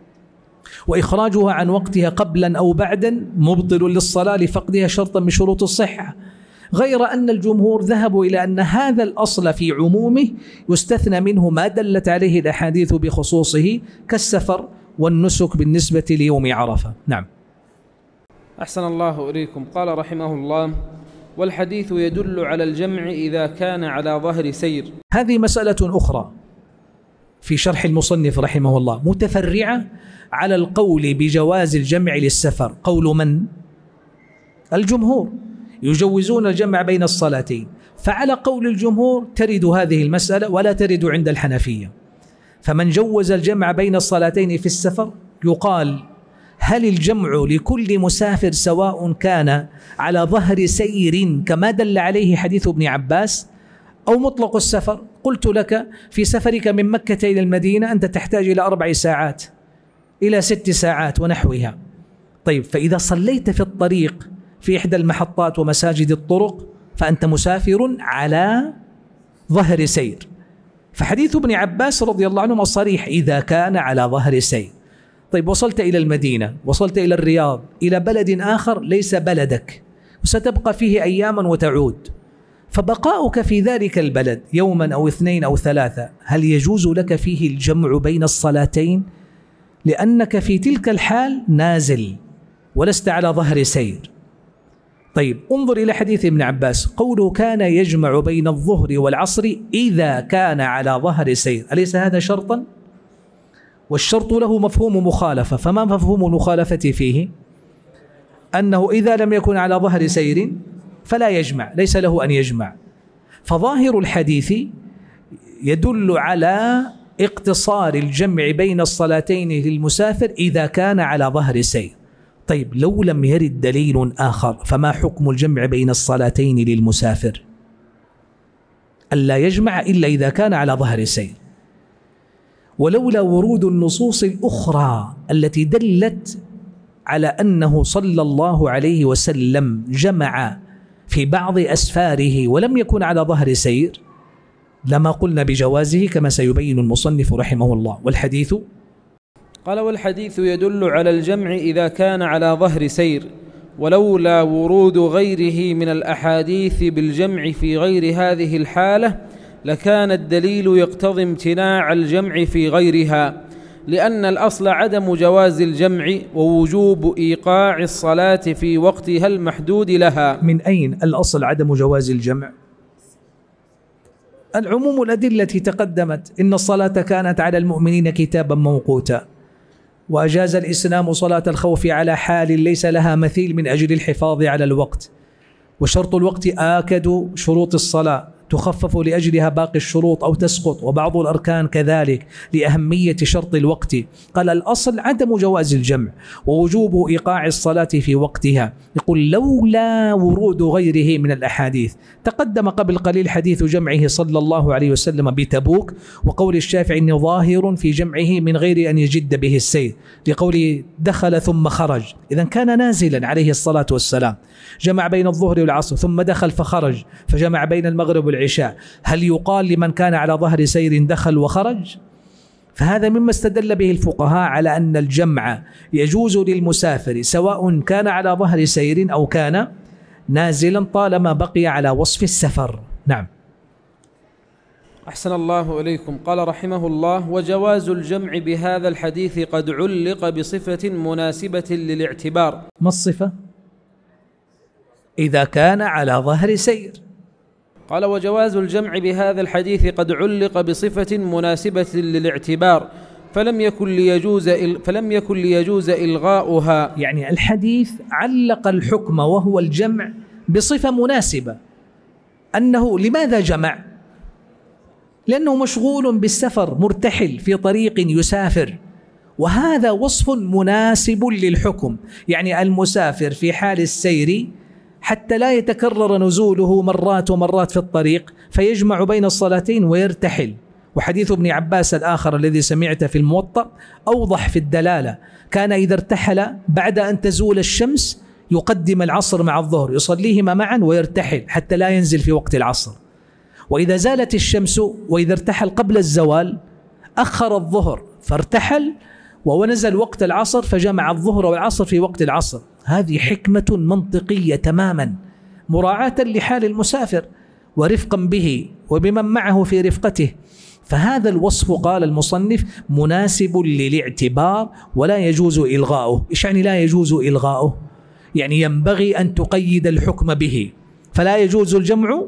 وإخراجها عن وقتها قبلا أو بعدا مبطل للصلاة لفقدها شرطا من شروط الصحة. غير أن الجمهور ذهبوا إلى أن هذا الأصل في عمومه يستثنى منه ما دلت عليه الأحاديث بخصوصه كالسفر والنسك بالنسبة ليوم عرفة. نعم.
أحسن الله إليكم. قال رحمه الله: والحديث يدل على الجمع إذا كان على ظهر سير.
هذه مسألة أخرى في شرح المصنف رحمه الله متفرعة على القول بجواز الجمع للسفر. قول من؟ الجمهور يجوزون الجمع بين الصلاتين، فعلى قول الجمهور ترد هذه المسألة ولا ترد عند الحنفية. فمن جوز الجمع بين الصلاتين في السفر يقال هل الجمع لكل مسافر سواء كان على ظهر سير كما دل عليه حديث ابن عباس أو مطلق السفر؟ قلت لك في سفرك من مكة إلى المدينة أنت تحتاج إلى 4 ساعات إلى 6 ساعات ونحوها. طيب فإذا صليت في الطريق في إحدى المحطات ومساجد الطرق فأنت مسافر على ظهر سير. فحديث ابن عباس رضي الله عنه صريح إذا كان على ظهر سير. طيب وصلت إلى المدينة، وصلت إلى الرياض، إلى بلد آخر ليس بلدك وستبقى فيه أياما وتعود، فبقاؤك في ذلك البلد يوما أو 2 أو 3 هل يجوز لك فيه الجمع بين الصلاتين؟ لأنك في تلك الحال نازل ولست على ظهر سير. طيب انظر إلى حديث ابن عباس، قوله كان يجمع بين الظهر والعصر إذا كان على ظهر سير، أليس هذا شرطا؟ والشرط له مفهوم مخالفة، فما مفهوم المخالفة فيه؟ أنه إذا لم يكن على ظهر سير فلا يجمع، ليس له أن يجمع. فظاهر الحديث يدل على اقتصار الجمع بين الصلاتين للمسافر إذا كان على ظهر سير. طيب لو لم يرد دليل آخر فما حكم الجمع بين الصلاتين للمسافر؟ ألا يجمع إلا إذا كان على ظهر سير. ولولا ورود النصوص الأخرى التي دلت على أنه صلى الله عليه وسلم جمع في بعض أسفاره ولم يكن على ظهر سير لما قلنا بجوازه كما سيبين المصنف رحمه الله. والحديث
قال: والحديث يدل على الجمع إذا كان على ظهر سير، ولولا ورود غيره من الأحاديث بالجمع في غير هذه الحالة لكان الدليل يقتضي امتناع الجمع في غيرها، لأن الأصل عدم جواز الجمع ووجوب إيقاع الصلاة في وقتها المحدود لها.
من أين الأصل عدم جواز الجمع؟ العموم الأدلة التي تقدمت، إن الصلاة كانت على المؤمنين كتابا موقوتا، وأجاز الإسلام صلاة الخوف على حال ليس لها مثيل من أجل الحفاظ على الوقت، وشرط الوقت آكد شروط الصلاة، تخفف لأجلها باقي الشروط أو تسقط، وبعض الأركان كذلك لأهمية شرط الوقت. قال الأصل عدم جواز الجمع ووجوب إيقاع الصلاة في وقتها. يقول لولا ورود غيره من الأحاديث. تقدم قبل قليل حديث جمعه صلى الله عليه وسلم بتبوك، وقول الشافعي إنه ظاهر في جمعه من غير أن يجد به السير، لقوله دخل ثم خرج، إذن كان نازلا عليه الصلاة والسلام، جمع بين الظهر والعصر ثم دخل فخرج، فجمع بين المغرب والعشاء. هل يقال لمن كان على ظهر سير دخل وخرج؟ فهذا مما استدل به الفقهاء على أن الجمع يجوز للمسافر سواء كان على ظهر سير أو كان نازلا طالما بقي على وصف السفر. نعم.
أحسن الله إليكم. قال رحمه الله: وجواز الجمع بهذا الحديث قد علق بصفة مناسبة للاعتبار.
ما الصفة؟ إذا كان على ظهر سير.
قال: وجواز الجمع بهذا الحديث قد علق بصفة مناسبة للاعتبار، فلم يكن ليجوز إلغاؤها.
يعني الحديث علق الحكم وهو الجمع بصفة مناسبة. أنه لماذا جمع؟ لأنه مشغول بالسفر، مرتحل في طريق يسافر، وهذا وصف مناسب للحكم. يعني المسافر في حال السير حتى لا يتكرر نزوله مرات ومرات في الطريق فيجمع بين الصلاتين ويرتحل. وحديث ابن عباس الآخر الذي سمعت في الموطأ أوضح في الدلالة، كان إذا ارتحل بعد أن تزول الشمس يقدم العصر مع الظهر، يصليهما معا ويرتحل حتى لا ينزل في وقت العصر. وإذا زالت الشمس وإذا ارتحل قبل الزوال أخر الظهر فارتحل ونزل وقت العصر فجمع الظهر والعصر في وقت العصر. هذه حكمة منطقية تماما، مراعاة لحال المسافر ورفقا به وبمن معه في رفقته. فهذا الوصف قال المصنف مناسب للاعتبار ولا يجوز إلغاؤه. إيش يعني لا يجوز إلغاؤه؟ يعني ينبغي أن تقيد الحكم به، فلا يجوز الجمع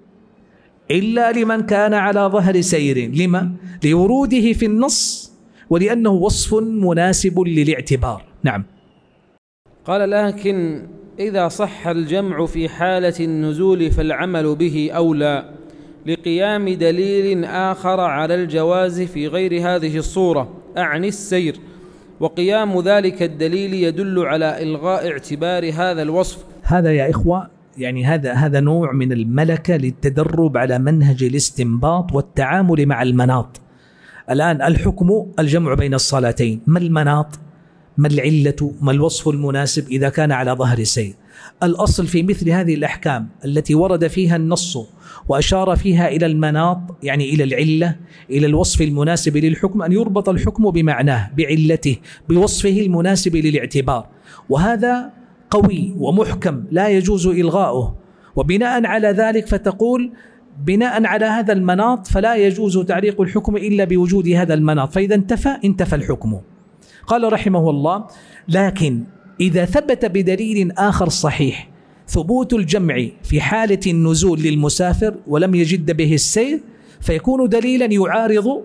إلا لمن كان على ظهر سير. لما؟ لوروده في النص ولأنه وصف مناسب للاعتبار. نعم.
قال: لكن إذا صح الجمع في حالة النزول فالعمل به أولى، لقيام دليل آخر على الجواز في غير هذه الصورة، أعني السير، وقيام ذلك الدليل يدل على إلغاء اعتبار هذا الوصف.
هذا يا إخوة يعني هذا نوع من الملكة للتدرب على منهج الاستنباط والتعامل مع المناط. الآن الحكم الجمع بين الصلاتين، ما المناط؟ ما العلة؟ ما الوصف المناسب إذا كان على ظهر سير؟ الأصل في مثل هذه الأحكام التي ورد فيها النص وأشار فيها إلى المناط، يعني إلى العلة، إلى الوصف المناسب للحكم، أن يربط الحكم بمعناه، بعلته، بوصفه المناسب للاعتبار. وهذا قوي ومحكم لا يجوز إلغاؤه. وبناء على ذلك فتقول بناء على هذا المناط فلا يجوز تعليق الحكم إلا بوجود هذا المناط، فإذا انتفى الحكم. قال رحمه الله: لكن إذا ثبت بدليل آخر صحيح ثبوت الجمع في حالة النزول للمسافر ولم يجد به السير، فيكون دليلا يعارض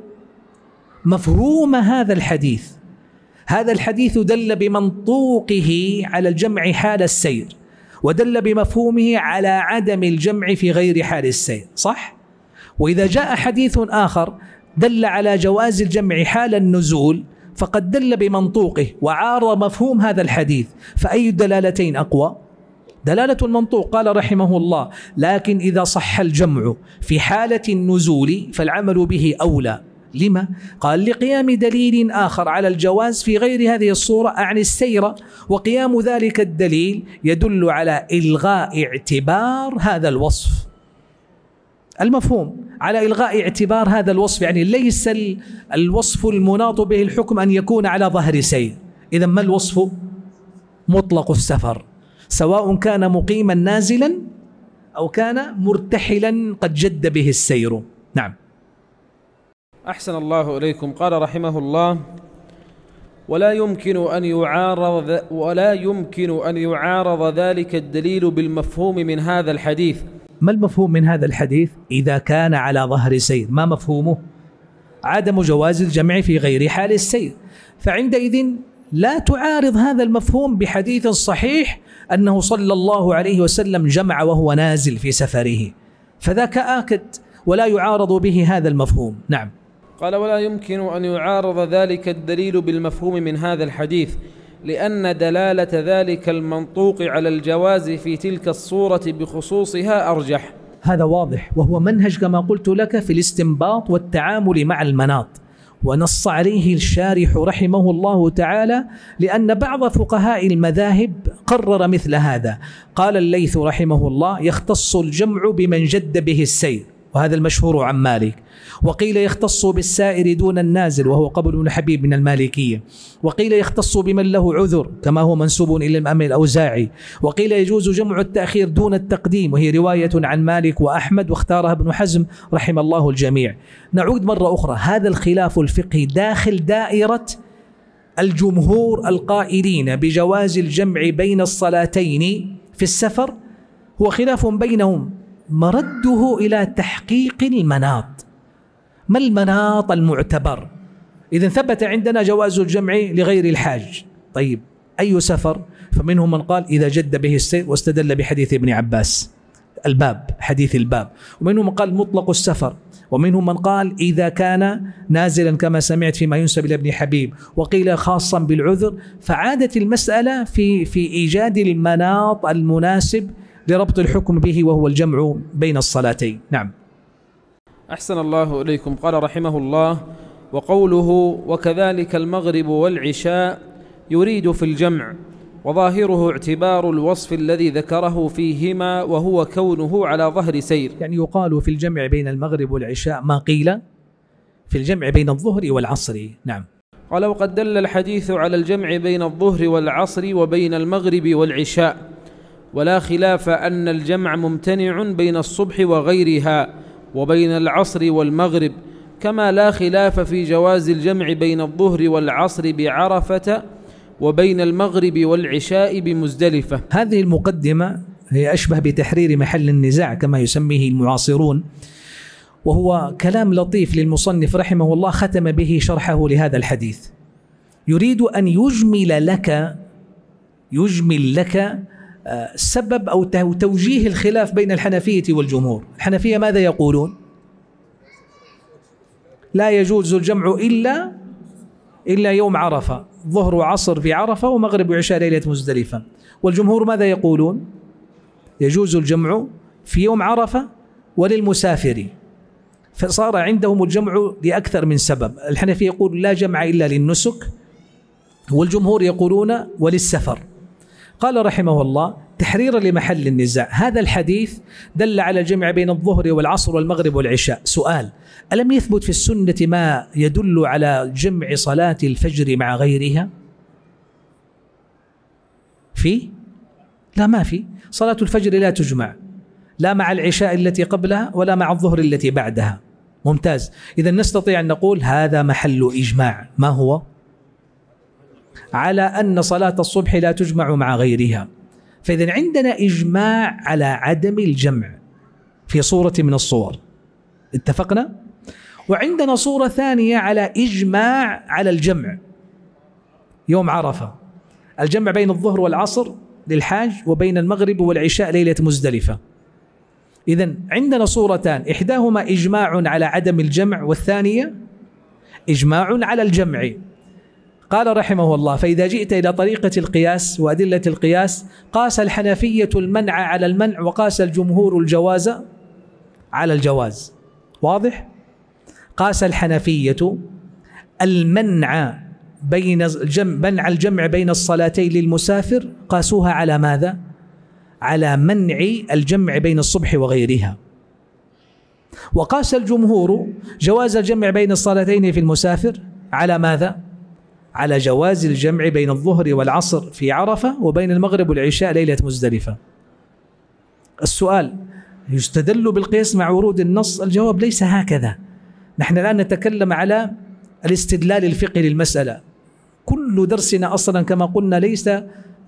مفهوم هذا الحديث. هذا الحديث دل بمنطوقه على الجمع حال السير، ودل بمفهومه على عدم الجمع في غير حال السير، صح؟ وإذا جاء حديث آخر دل على جواز الجمع حال النزول فقد دل بمنطوقه وعارض مفهوم هذا الحديث، فأي الدلالتين أقوى؟ دلالة المنطوق. قال رحمه الله: لكن إذا صح الجمع في حالة النزول فالعمل به أولى. لما؟ قال: لقيام دليل آخر على الجواز في غير هذه الصورة، أعني السير، وقيام ذلك الدليل يدل على إلغاء اعتبار هذا الوصف. المفهوم على إلغاء اعتبار هذا الوصف، يعني ليس الوصف المناط به الحكم أن يكون على ظهر سير. إذن ما الوصف؟ مطلق السفر، سواء كان مقيما نازلا أو كان مرتحلا قد جد به السير. نعم.
أحسن الله إليكم. قال رحمه الله: ولا يمكن أن يعارض ذلك الدليل بالمفهوم من هذا الحديث.
ما المفهوم من هذا الحديث؟ إذا كان على ظهر سير، ما مفهومه؟ عدم جواز الجمع في غير حال السير. فعندئذ لا تعارض هذا المفهوم بحديث صحيح أنه صلى الله عليه وسلم جمع وهو نازل في سفره، فذاك آكد ولا يعارض به هذا المفهوم. نعم.
قال: ولا يمكن أن يعارض ذلك الدليل بالمفهوم من هذا الحديث، لأن دلالة ذلك المنطوق على الجواز في تلك الصورة بخصوصها أرجح.
هذا واضح، وهو منهج كما قلت لك في الاستنباط والتعامل مع المناط، ونص عليه الشارح رحمه الله تعالى، لأن بعض فقهاء المذاهب قرر مثل هذا. قال الليث رحمه الله: يختص الجمع بمن جد به السير، وهذا المشهور عن مالك. وقيل يختص بالسائر دون النازل، وهو قبل بن حبيب من المالكية. وقيل يختص بمن له عذر، كما هو منسوب إلى الإمام الأوزاعي. وقيل يجوز جمع التأخير دون التقديم، وهي رواية عن مالك وأحمد، واختارها ابن حزم رحم الله الجميع. نعود مرة أخرى، هذا الخلاف الفقهي داخل دائرة الجمهور القائلين بجواز الجمع بين الصلاتين في السفر، هو خلاف بينهم مرده إلى تحقيق المناط. ما المناط المعتبر؟ إذن ثبت عندنا جواز الجمع لغير الحاج، طيب أي سفر؟ فمنهم من قال إذا جد به السير، واستدل بحديث ابن عباس الباب، حديث الباب. ومنهم من قال مطلق السفر، ومنهم من قال إذا كان نازلا كما سمعت فيما ينسب إلى ابن حبيب، وقيل خاصا بالعذر. فعادت المسألة في إيجاد المناط المناسب لربط الحكم به، وهو الجمع بين الصلاتين. نعم.
أحسن الله إليكم. قال رحمه الله: وقوله وكذلك المغرب والعشاء يريد في الجمع، وظاهره اعتبار الوصف الذي ذكره فيهما، وهو كونه على ظهر سير.
يعني يقال في الجمع بين المغرب والعشاء ما قيل في الجمع بين الظهر والعصر. نعم.
قال: وقد دل الحديث على الجمع بين الظهر والعصر وبين المغرب والعشاء، ولا خلاف أن الجمع ممتنع بين الصبح وغيرها، وبين العصر والمغرب، كما لا خلاف في جواز الجمع بين الظهر والعصر بعرفة، وبين المغرب والعشاء بمزدلفة.
هذه المقدمة هي أشبه بتحرير محل النزاع كما يسميه المعاصرون، وهو كلام لطيف للمصنف رحمه الله ختم به شرحه لهذا الحديث. يريد أن يجمل لك سبب أو توجيه الخلاف بين الحنفية والجمهور. الحنفية ماذا يقولون؟ لا يجوز الجمع إلا يوم عرفة، ظهر وعصر في عرفة، ومغرب وعشاء ليلة مزدلفة. والجمهور ماذا يقولون؟ يجوز الجمع في يوم عرفة وللمسافر. فصار عندهم الجمع لأكثر من سبب. الحنفية يقول لا جمع إلا للنسك، والجمهور يقولون وللسفر. قال رحمه الله تحريرا لمحل النزاع: هذا الحديث دل على الجمع بين الظهر والعصر والمغرب والعشاء. سؤال: ألم يثبت في السنة ما يدل على جمع صلاة الفجر مع غيرها؟ لا، ما في. صلاة الفجر لا تجمع لا مع العشاء التي قبلها ولا مع الظهر التي بعدها. ممتاز. إذا نستطيع أن نقول هذا محل إجماع. ما هو؟ على أن صلاة الصبح لا تجمع مع غيرها. فإذا عندنا إجماع على عدم الجمع في صورة من الصور، اتفقنا؟ وعندنا صورة ثانية على إجماع على الجمع يوم عرفة، الجمع بين الظهر والعصر للحاج، وبين المغرب والعشاء ليلة مزدلفة. إذن عندنا صورتان، إحداهما إجماع على عدم الجمع، والثانية إجماع على الجمع. قال رحمه الله: فإذا جئت إلى طريقة القياس وأدلة القياس، قاس الحنفية المنع على المنع، وقاس الجمهور الجواز على الجواز. واضح؟ قاس الحنفية المنع منع الجمع بين الصلاتين للمسافر، قاسوها على ماذا؟ على منع الجمع بين الصبح وغيرها. وقاس الجمهور جواز الجمع بين الصلاتين في المسافر على ماذا؟ على جواز الجمع بين الظهر والعصر في عرفة، وبين المغرب والعشاء ليلة مزدلفة. السؤال: يستدل بالقياس مع ورود النص؟ الجواب: ليس هكذا. نحن الآن نتكلم على الاستدلال الفقهي للمسألة. كل درسنا أصلا كما قلنا ليس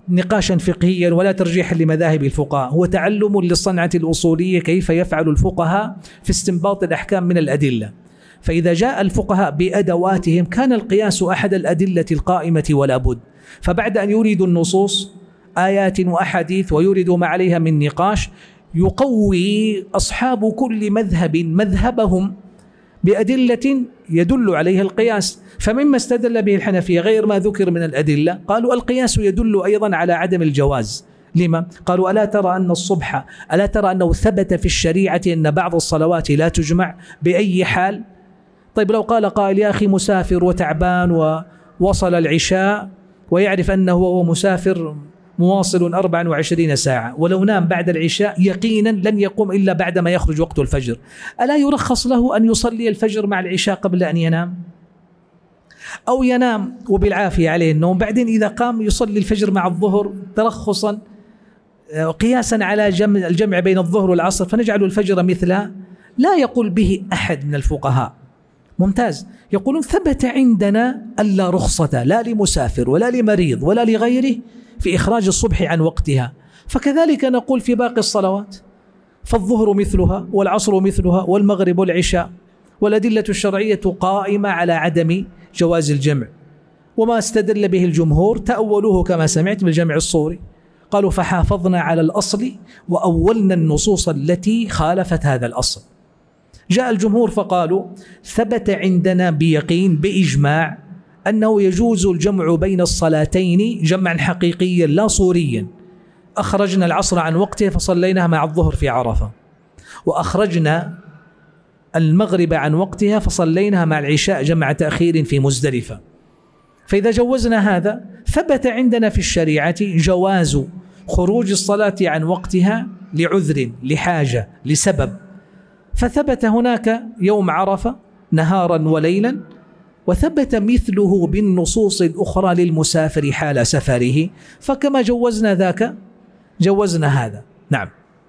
نقاشا فقهيا ولا ترجيحا لمذاهب الفقهاء، هو تعلم للصنعة الأصولية كيف يفعل الفقهاء في استنباط الأحكام من الأدلة. فإذا جاء الفقهاء بأدواتهم كان القياس أحد الأدلة القائمة ولا بد. فبعد أن يريدوا النصوص آيات وأحاديث ويريدوا ما عليها من نقاش، يقوي أصحاب كل مذهب مذهبهم بأدلة يدل عليها القياس. فمما استدل به الحنفية غير ما ذكر من الأدلة، قالوا القياس يدل أيضا على عدم الجواز. لما؟ قالوا ألا ترى أن الصبح، ألا ترى أنه ثبت في الشريعة أن بعض الصلوات لا تجمع بأي حال؟ طيب لو قال قائل يا أخي مسافر وتعبان ووصل العشاء ويعرف أنه هو مسافر مواصل 24 ساعة، ولو نام بعد العشاء يقينا لن يقوم إلا بعد ما يخرج وقت الفجر، ألا يرخص له أن يصلي الفجر مع العشاء قبل أن ينام؟ أو ينام وبالعافية عليه النوم، بعدين إذا قام يصلي الفجر مع الظهر ترخصا قياسا على الجمع بين الظهر والعصر فنجعل الفجر مثلها. لا يقول به أحد من الفقهاء. ممتاز. يقولون ثبت عندنا ألا رخصة لا لمسافر ولا لمريض ولا لغيره في إخراج الصبح عن وقتها. فكذلك نقول في باقي الصلوات، فالظهر مثلها والعصر مثلها والمغرب والعشاء، والأدلة الشرعية قائمة على عدم جواز الجمع. وما استدل به الجمهور تأولوه كما سمعت بالجمع الصوري، قالوا فحافظنا على الأصل وأولنا النصوص التي خالفت هذا الأصل. جاء الجمهور فقالوا ثبت عندنا بيقين بإجماع أنه يجوز الجمع بين الصلاتين جمعا حقيقيا لا صوريا. أخرجنا العصر عن وقته فصليناها مع الظهر في عرفة، وأخرجنا المغرب عن وقتها فصليناها مع العشاء جمع تأخير في مزدلفة. فإذا جوزنا هذا ثبت عندنا في الشريعة جواز خروج الصلاة عن وقتها لعذر لحاجة لسبب، فثبت هناك يوم عرفة نهارا وليلا، وثبت مثله بالنصوص الأخرى للمسافر حال سفره، فكما جوزنا ذاك جوزنا هذا. نعم.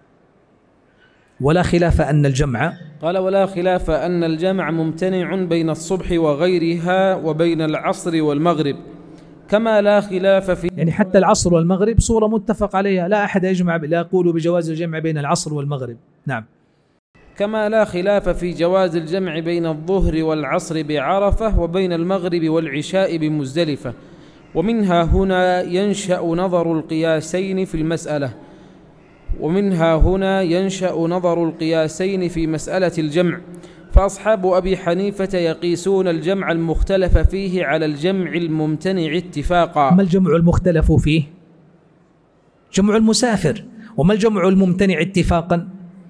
ولا خلاف أن الجمع،
قال ولا خلاف أن الجمع ممتنع بين الصبح وغيرها وبين العصر والمغرب، كما لا خلاف في
يعني حتى العصر والمغرب صورة متفق عليها، لا أحد يجمع لا يقول بجواز الجمع بين العصر والمغرب. نعم.
كما لا خلاف في جواز الجمع بين الظهر والعصر بعرفة وبين المغرب والعشاء بمزدلفة. ومنها هنا ينشأ نظر القياسين في المسألة في مسألة الجمع. فأصحاب أبي حنيفة يقيسون الجمع المختلف فيه على الجمع الممتنع اتفاقا.
ما الجمع المختلف فيه؟ جمع المسافر. وما الجمع الممتنع اتفاقا؟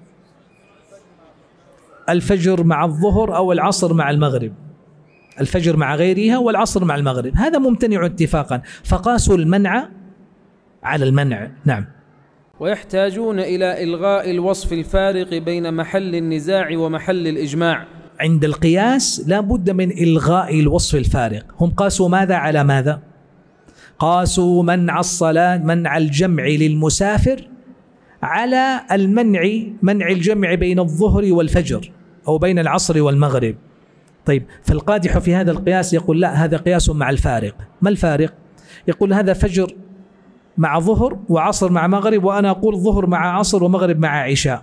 الفجر مع الظهر أو العصر مع المغرب، الفجر مع غيرها والعصر مع المغرب، هذا ممتنع اتفاقا، فقاسوا المنع على المنع. نعم.
ويحتاجون إلى إلغاء الوصف الفارق بين محل النزاع ومحل الإجماع.
عند القياس لا بد من إلغاء الوصف الفارق. هم قاسوا ماذا على ماذا؟ قاسوا منع الصلاة، منع الجمع للمسافر على منع الجمع بين الظهر والفجر أو بين العصر والمغرب. طيب، فالقادح في هذا القياس يقول لا، هذا قياس مع الفارق. ما الفارق؟ يقول هذا فجر مع ظهر وعصر مع مغرب، وأنا أقول ظهر مع عصر ومغرب مع عشاء.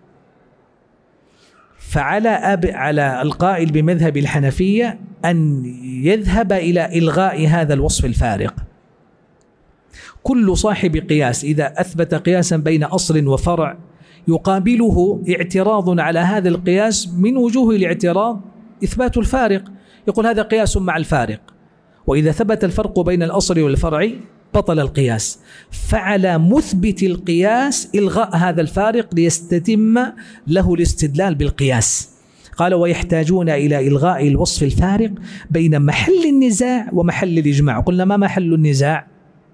على القائل بمذهب الحنفية أن يذهب إلى إلغاء هذا الوصف الفارق. كل صاحب قياس إذا أثبت قياسا بين أصل وفرع يقابله اعتراض على هذا القياس، من وجوه الاعتراض إثبات الفارق، يقول هذا قياس مع الفارق، وإذا ثبت الفرق بين الأصل والفرع بطل القياس. فعلى مثبت القياس إلغاء هذا الفارق ليستتم له الاستدلال بالقياس. قال ويحتاجون إلى إلغاء الوصف الفارق بين محل النزاع ومحل الإجماع. قلنا ما محل النزاع؟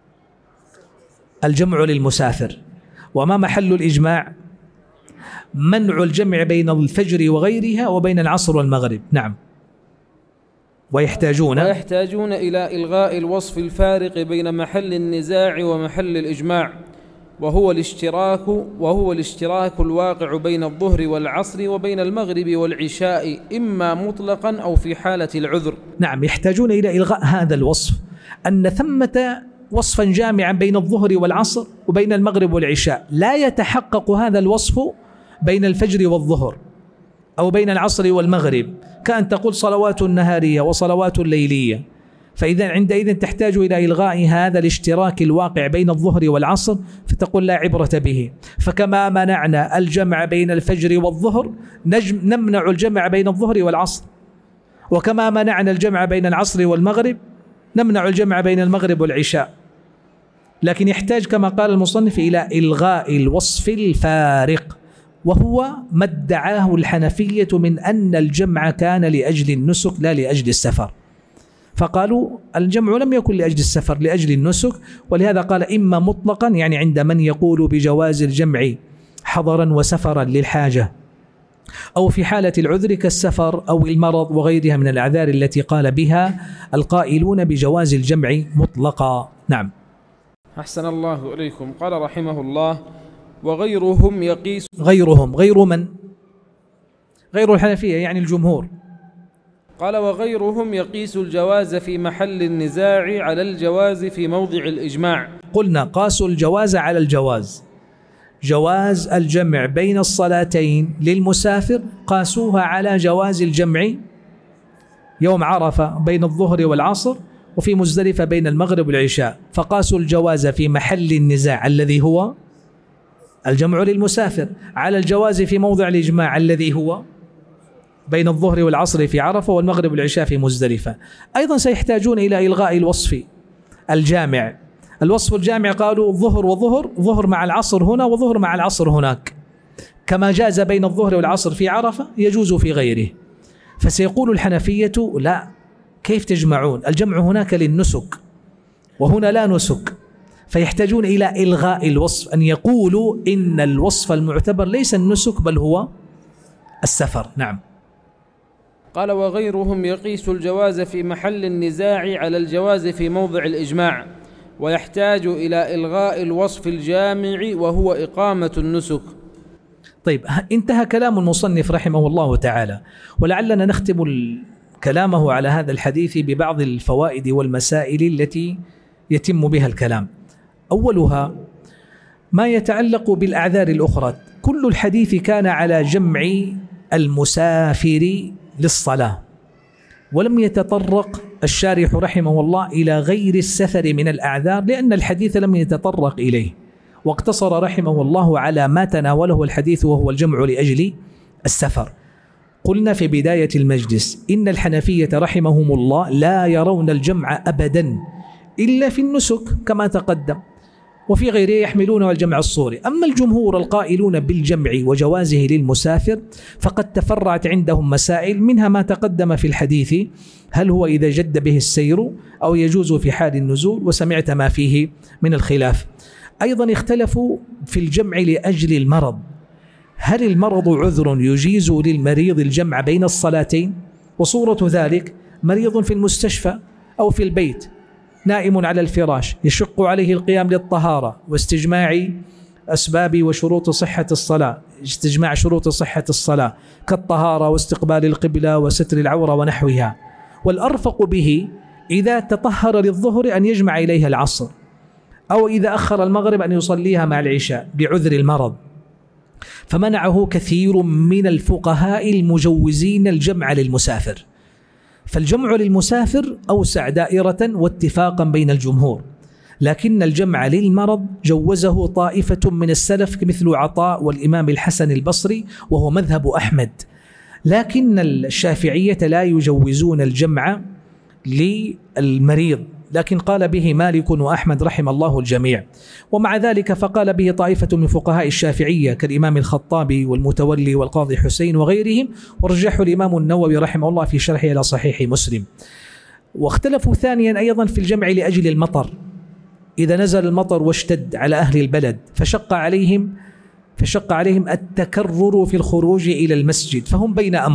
الجمع للمسافر. وما محل الإجماع؟ منع الجمع بين الفجر وغيرها وبين العصر والمغرب. نعم. ويحتاجون
إلى إلغاء الوصف الفارق بين محل النزاع ومحل الإجماع، وهو الاشتراك الواقع بين الظهر والعصر وبين المغرب والعشاء، إما مطلقا أو في حالة العذر.
نعم، يحتاجون إلى إلغاء هذا الوصف، أن ثمة وصفا جامعا بين الظهر والعصر وبين المغرب والعشاء، لا يتحقق هذا الوصف بين الفجر والظهر أو بين العصر والمغرب، كأن تقول صلوات نهارية وصلوات ليلية. فإذا عندئذ تحتاج إلى إلغاء هذا الاشتراك الواقع بين الظهر والعصر، فتقول لا عبرة به. فكما منعنا الجمع بين الفجر والظهر نمنع الجمع بين الظهر والعصر، وكما منعنا الجمع بين العصر والمغرب نمنع الجمع بين المغرب والعشاء. لكن يحتاج كما قال المصنف إلى إلغاء الوصف الفارق، وهو ما ادعاه الحنفية من أن الجمع كان لأجل النسك لا لأجل السفر. فقالوا الجمع لم يكن لأجل السفر، لأجل النسك. ولهذا قال إما مطلقا، يعني عند من يقول بجواز الجمع حضرا وسفرا للحاجة، أو في حالة العذر كالسفر أو المرض وغيرها من الأعذار التي قال بها القائلون بجواز الجمع مطلقا. نعم.
أحسن الله إليكم. قال رحمه الله: وغيرهم يقيس.
غيرهم غير من؟ غير الحنفية يعني الجمهور.
قال: وغيرهم يقيس الجواز في محل النزاع على الجواز في موضع الإجماع.
قلنا قاسوا الجواز على الجواز، جواز الجمع بين الصلاتين للمسافر قاسوها على جواز الجمع يوم عرفة بين الظهر والعصر، وفي مزدلفة بين المغرب والعشاء، فقاسوا الجواز في محل النزاع الذي هو الجمع للمسافر على الجواز في موضع الإجماع الذي هو بين الظهر والعصر في عرفة والمغرب والعشاء في مزدلفة. أيضا سيحتاجون إلى إلغاء الوصف الجامع. الوصف الجامع قالوا ظهر وظهر، ظهر مع العصر هنا وظهر مع العصر هناك، كما جاز بين الظهر والعصر في عرفة يجوز في غيره. فسيقول الحنفية لا، كيف تجمعون؟ الجمع هناك للنسك وهنا لا نسك، فيحتاجون إلى إلغاء الوصف، أن يقولوا إن الوصف المعتبر ليس النسك بل هو السفر. نعم.
قال: وغيرهم يقيس الجواز في محل النزاع على الجواز في موضع الإجماع، ويحتاج إلى إلغاء الوصف الجامع وهو إقامة النسك.
طيب، انتهى كلام المصنف رحمه الله تعالى، ولعلنا نختم كلامه على هذا الحديث ببعض الفوائد والمسائل التي يتم بها الكلام. أولها ما يتعلق بالأعذار الأخرى. كل الحديث كان على جمع المسافر للصلاة، ولم يتطرق الشارح رحمه الله إلى غير السفر من الأعذار، لأن الحديث لم يتطرق إليه، واقتصر رحمه الله على ما تناوله الحديث وهو الجمع لأجل السفر. قلنا في بداية المجلس إن الحنفية رحمهم الله لا يرون الجمع أبدا إلا في النسك كما تقدم، وفي غيره يحملونه الجمع الصوري. أما الجمهور القائلون بالجمع وجوازه للمسافر فقد تفرعت عندهم مسائل، منها ما تقدم في الحديث، هل هو إذا جد به السير أو يجوز في حال النزول، وسمعت ما فيه من الخلاف. أيضا اختلفوا في الجمع لأجل المرض، هل المرض عذر يجيز للمريض الجمع بين الصلاتين؟ وصورة ذلك مريض في المستشفى أو في البيت نائم على الفراش يشق عليه القيام للطهارة واستجماع أسباب وشروط صحة الصلاة، استجماع شروط صحة الصلاة كالطهارة واستقبال القبلة وستر العورة ونحوها. والأرفق به إذا تطهر للظهر أن يجمع إليها العصر، أو إذا أخر المغرب أن يصليها مع العشاء بعذر المرض. فمنعه كثير من الفقهاء المجوزين الجمع للمسافر. فالجمع للمسافر أوسع دائرة واتفاقا بين الجمهور، لكن الجمع للمرض جوزه طائفة من السلف مثل عطاء والإمام الحسن البصري، وهو مذهب أحمد. لكن الشافعية لا يجوزون الجمع للمريض، لكن قال به مالك وأحمد رحم الله الجميع. ومع ذلك فقال به طائفة من فقهاء الشافعية كالإمام الخطابي والمتولي والقاضي حسين وغيرهم، ورجحه الإمام النووي رحمه الله في شرحه على صحيح مسلم. واختلفوا ثانيا أيضا في الجمع لأجل المطر، إذا نزل المطر واشتد على أهل البلد فشق عليهم التكرر في الخروج إلى المسجد، فهم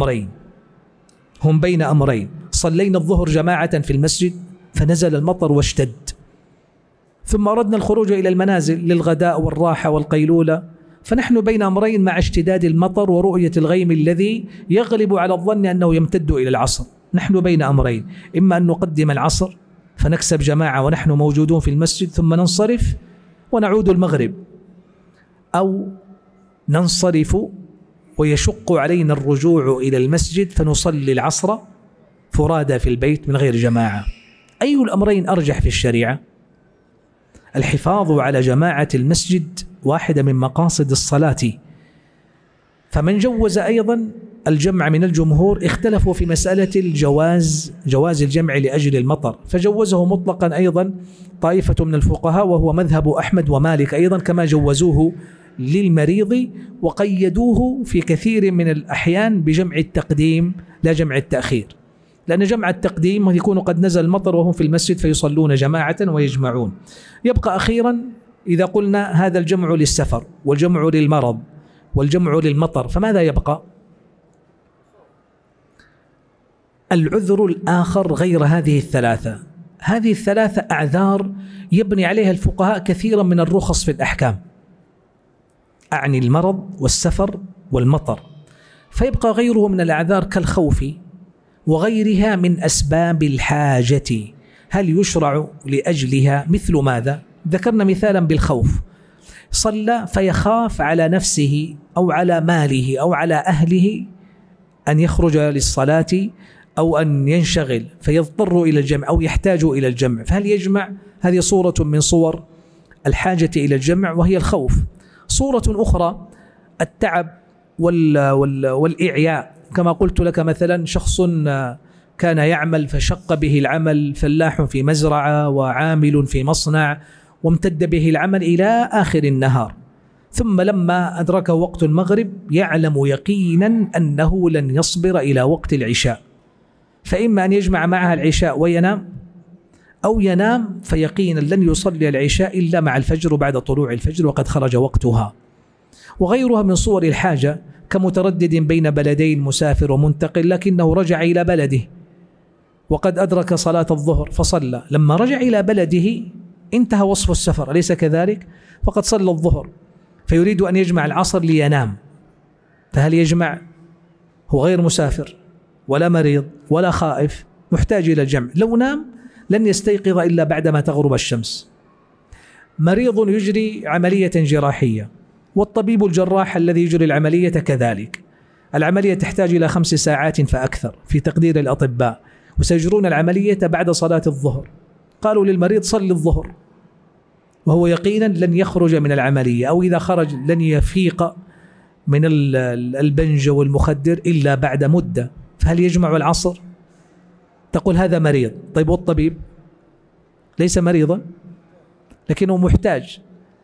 بين أمرين. صلينا الظهر جماعة في المسجد فنزل المطر واشتد، ثم أردنا الخروج إلى المنازل للغداء والراحة والقيلولة، فنحن بين أمرين مع اشتداد المطر ورؤية الغيم الذي يغلب على الظن أنه يمتد إلى العصر. نحن بين أمرين، إما أن نقدم العصر فنكسب جماعة ونحن موجودون في المسجد ثم ننصرف ونعود المغرب، أو ننصرف ويشق علينا الرجوع إلى المسجد فنصلي العصر فرادى في البيت من غير جماعة. أي الأمرين أرجح في الشريعة؟ الحفاظ على جماعة المسجد واحدة من مقاصد الصلاة، فمن جوز أيضا الجمع من الجمهور اختلفوا في مسألة جواز الجمع لأجل المطر، فجوزه مطلقا أيضا طائفة من الفقهاء وهو مذهب أحمد ومالك أيضا، كما جوزوه للمريض وقيدوه في كثير من الأحيان بجمع التقديم لا جمع التأخير، لأن جمع التقديم يكون قد نزل المطر وهم في المسجد فيصلون جماعة ويجمعون. يبقى أخيرا إذا قلنا هذا الجمع للسفر والجمع للمرض والجمع للمطر، فماذا يبقى؟ العذر الآخر غير هذه الثلاثة. هذه الثلاثة أعذار يبني عليها الفقهاء كثيرا من الرخص في الأحكام، أعني المرض والسفر والمطر، فيبقى غيره من الأعذار كالخوف وغيرها من أسباب الحاجة. هل يشرع لأجلها مثل ماذا؟ ذكرنا مثالا بالخوف، صلى فيخاف على نفسه أو على ماله أو على أهله أن يخرج للصلاة أو أن ينشغل فيضطر إلى الجمع أو يحتاج إلى الجمع، فهل يجمع؟ هذه صورة من صور الحاجة إلى الجمع وهي الخوف. صورة أخرى التعب والإعياء، كما قلت لك مثلا شخص كان يعمل فشق به العمل، فلاح في مزرعة وعامل في مصنع، وامتد به العمل إلى آخر النهار، ثم لما أدركه وقت المغرب يعلم يقينا أنه لن يصبر إلى وقت العشاء، فإما أن يجمع معها العشاء وينام، أو ينام فيقينا لن يصلي العشاء إلا مع الفجر وبعد طلوع الفجر وقد خرج وقتها. وغيرها من صور الحاجة كمتردد بين بلدين، مسافر ومنتقل لكنه رجع إلى بلده وقد أدرك صلاة الظهر فصلى، لما رجع إلى بلده انتهى وصف السفر أليس كذلك؟ فقد صلى الظهر فيريد أن يجمع العصر لينام، فهل يجمع؟ هو غير مسافر ولا مريض ولا خائف، محتاج إلى الجمع، لو نام لن يستيقظ إلا بعدما تغرب الشمس. مريض يجري عملية جراحية والطبيب الجراح الذي يجري العملية كذلك، العملية تحتاج إلى 5 ساعات فأكثر في تقدير الأطباء، وسيجرون العملية بعد صلاة الظهر، قالوا للمريض صل الظهر وهو يقينا لن يخرج من العملية، أو إذا خرج لن يفيق من البنج والمخدر إلا بعد مدة، فهل يجمع العصر؟ تقول هذا مريض. طيب والطبيب ليس مريضا لكنه محتاج،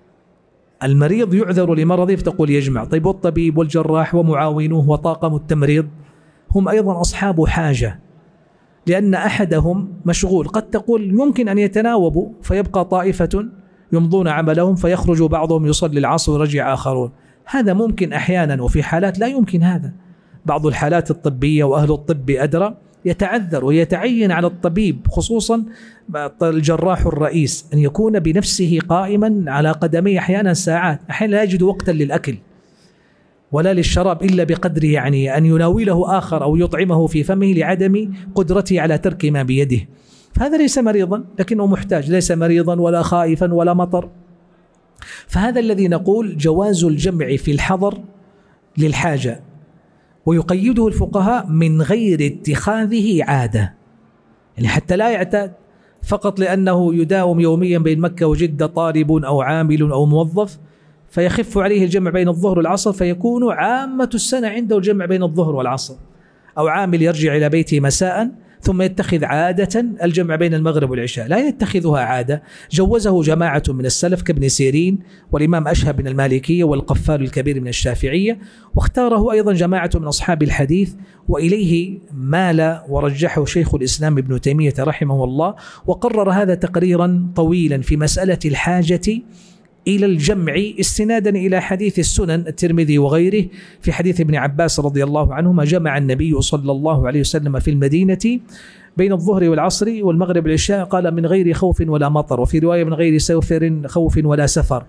المريض يعذر لمرضه فتقول يجمع. طيب والطبيب والجراح ومعاونوه وطاقم التمريض هم أيضا أصحاب حاجة، لأن أحدهم مشغول، قد تقول يمكن أن يتناوبوا فيبقى طائفة يمضون عملهم فيخرج بعضهم يصلي العصر ويرجع آخرون، هذا ممكن أحيانا، وفي حالات لا يمكن هذا. بعض الحالات الطبية وأهل الطب أدرى يتعذر ويتعين على الطبيب خصوصا الجراح الرئيس أن يكون بنفسه قائما على قدميه أحيانا ساعات، أحيانا لا يجد وقتا للأكل ولا للشراب إلا بقدر يعني أن يناوله آخر أو يطعمه في فمه لعدم قدرته على ترك ما بيده، فهذا ليس مريضا لكنه محتاج، ليس مريضا ولا خائفا ولا مطر. فهذا الذي نقول جواز الجمع في الحضر للحاجة، ويقيده الفقهاء من غير اتخاذه عادة، يعني حتى لا يعتاد فقط لأنه يداوم يوميا بين مكة وجدة طالب أو عامل أو موظف فيخف عليه الجمع بين الظهر والعصر فيكون عامة السنة عنده الجمع بين الظهر والعصر، أو عامل يرجع إلى بيته مساء ثم يتخذ عادة الجمع بين المغرب والعشاء، لا يتخذها عادة. جوزه جماعة من السلف كابن سيرين والإمام أشهب من المالكية والقفال الكبير من الشافعية، واختاره أيضا جماعة من أصحاب الحديث، وإليه مال ورجحه شيخ الإسلام ابن تيمية رحمه الله، وقرر هذا تقريرا طويلا في مسألة الحاجة إلى الجمع استنادا إلى حديث السنن الترمذي وغيره في حديث ابن عباس رضي الله عنهما: جمع النبي صلى الله عليه وسلم في المدينة بين الظهر والعصر والمغرب والعشاء، قال من غير خوف ولا مطر، وفي رواية من غير خوف ولا سفر.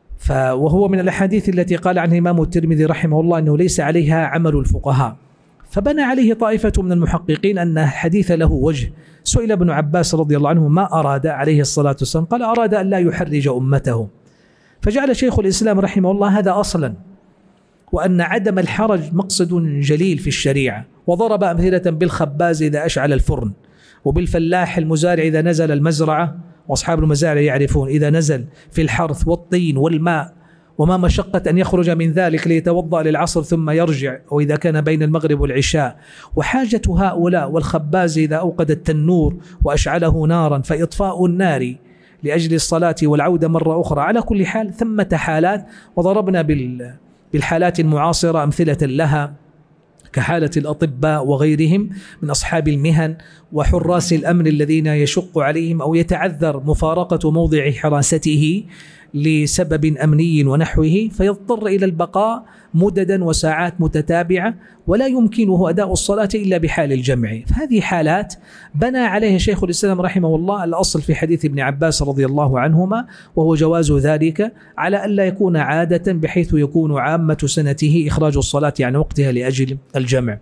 وهو من الأحاديث التي قال عنها الإمام الترمذي رحمه الله أنه ليس عليها عمل الفقهاء، فبنى عليه طائفة من المحققين أن الحديث له وجه. سئل ابن عباس رضي الله عنه ما أراد عليه الصلاة والسلام، قال أراد أن لا يحرج أمته. فجعل شيخ الإسلام رحمه الله هذا أصلا، وأن عدم الحرج مقصد جليل في الشريعة، وضرب أمثلة بالخباز إذا أشعل الفرن، وبالفلاح المزارع إذا نزل المزرعة، وأصحاب المزارع يعرفون إذا نزل في الحرث والطين والماء، وما مشقة أن يخرج من ذلك ليتوضأ للعصر ثم يرجع، وإذا كان بين المغرب والعشاء. وحاجة هؤلاء والخباز إذا أوقد التنور وأشعله نارا فإطفاء النار لأجل الصلاة والعودة مرة أخرى. على كل حال ثمة حالات، وضربنا بالحالات المعاصرة أمثلة لها كحالة الأطباء وغيرهم من أصحاب المهن وحراس الأمن الذين يشق عليهم أو يتعذر مفارقة موضع حراسته لسبب أمني ونحوه، فيضطر إلى البقاء مددا وساعات متتابعة ولا يمكنه أداء الصلاة إلا بحال الجمع. فهذه حالات بنى عليها شيخ الإسلام رحمه الله الأصل في حديث ابن عباس رضي الله عنهما، وهو جواز ذلك على ألا يكون عادة بحيث يكون عامة سنته إخراج الصلاة عن وقتها لأجل الجمع.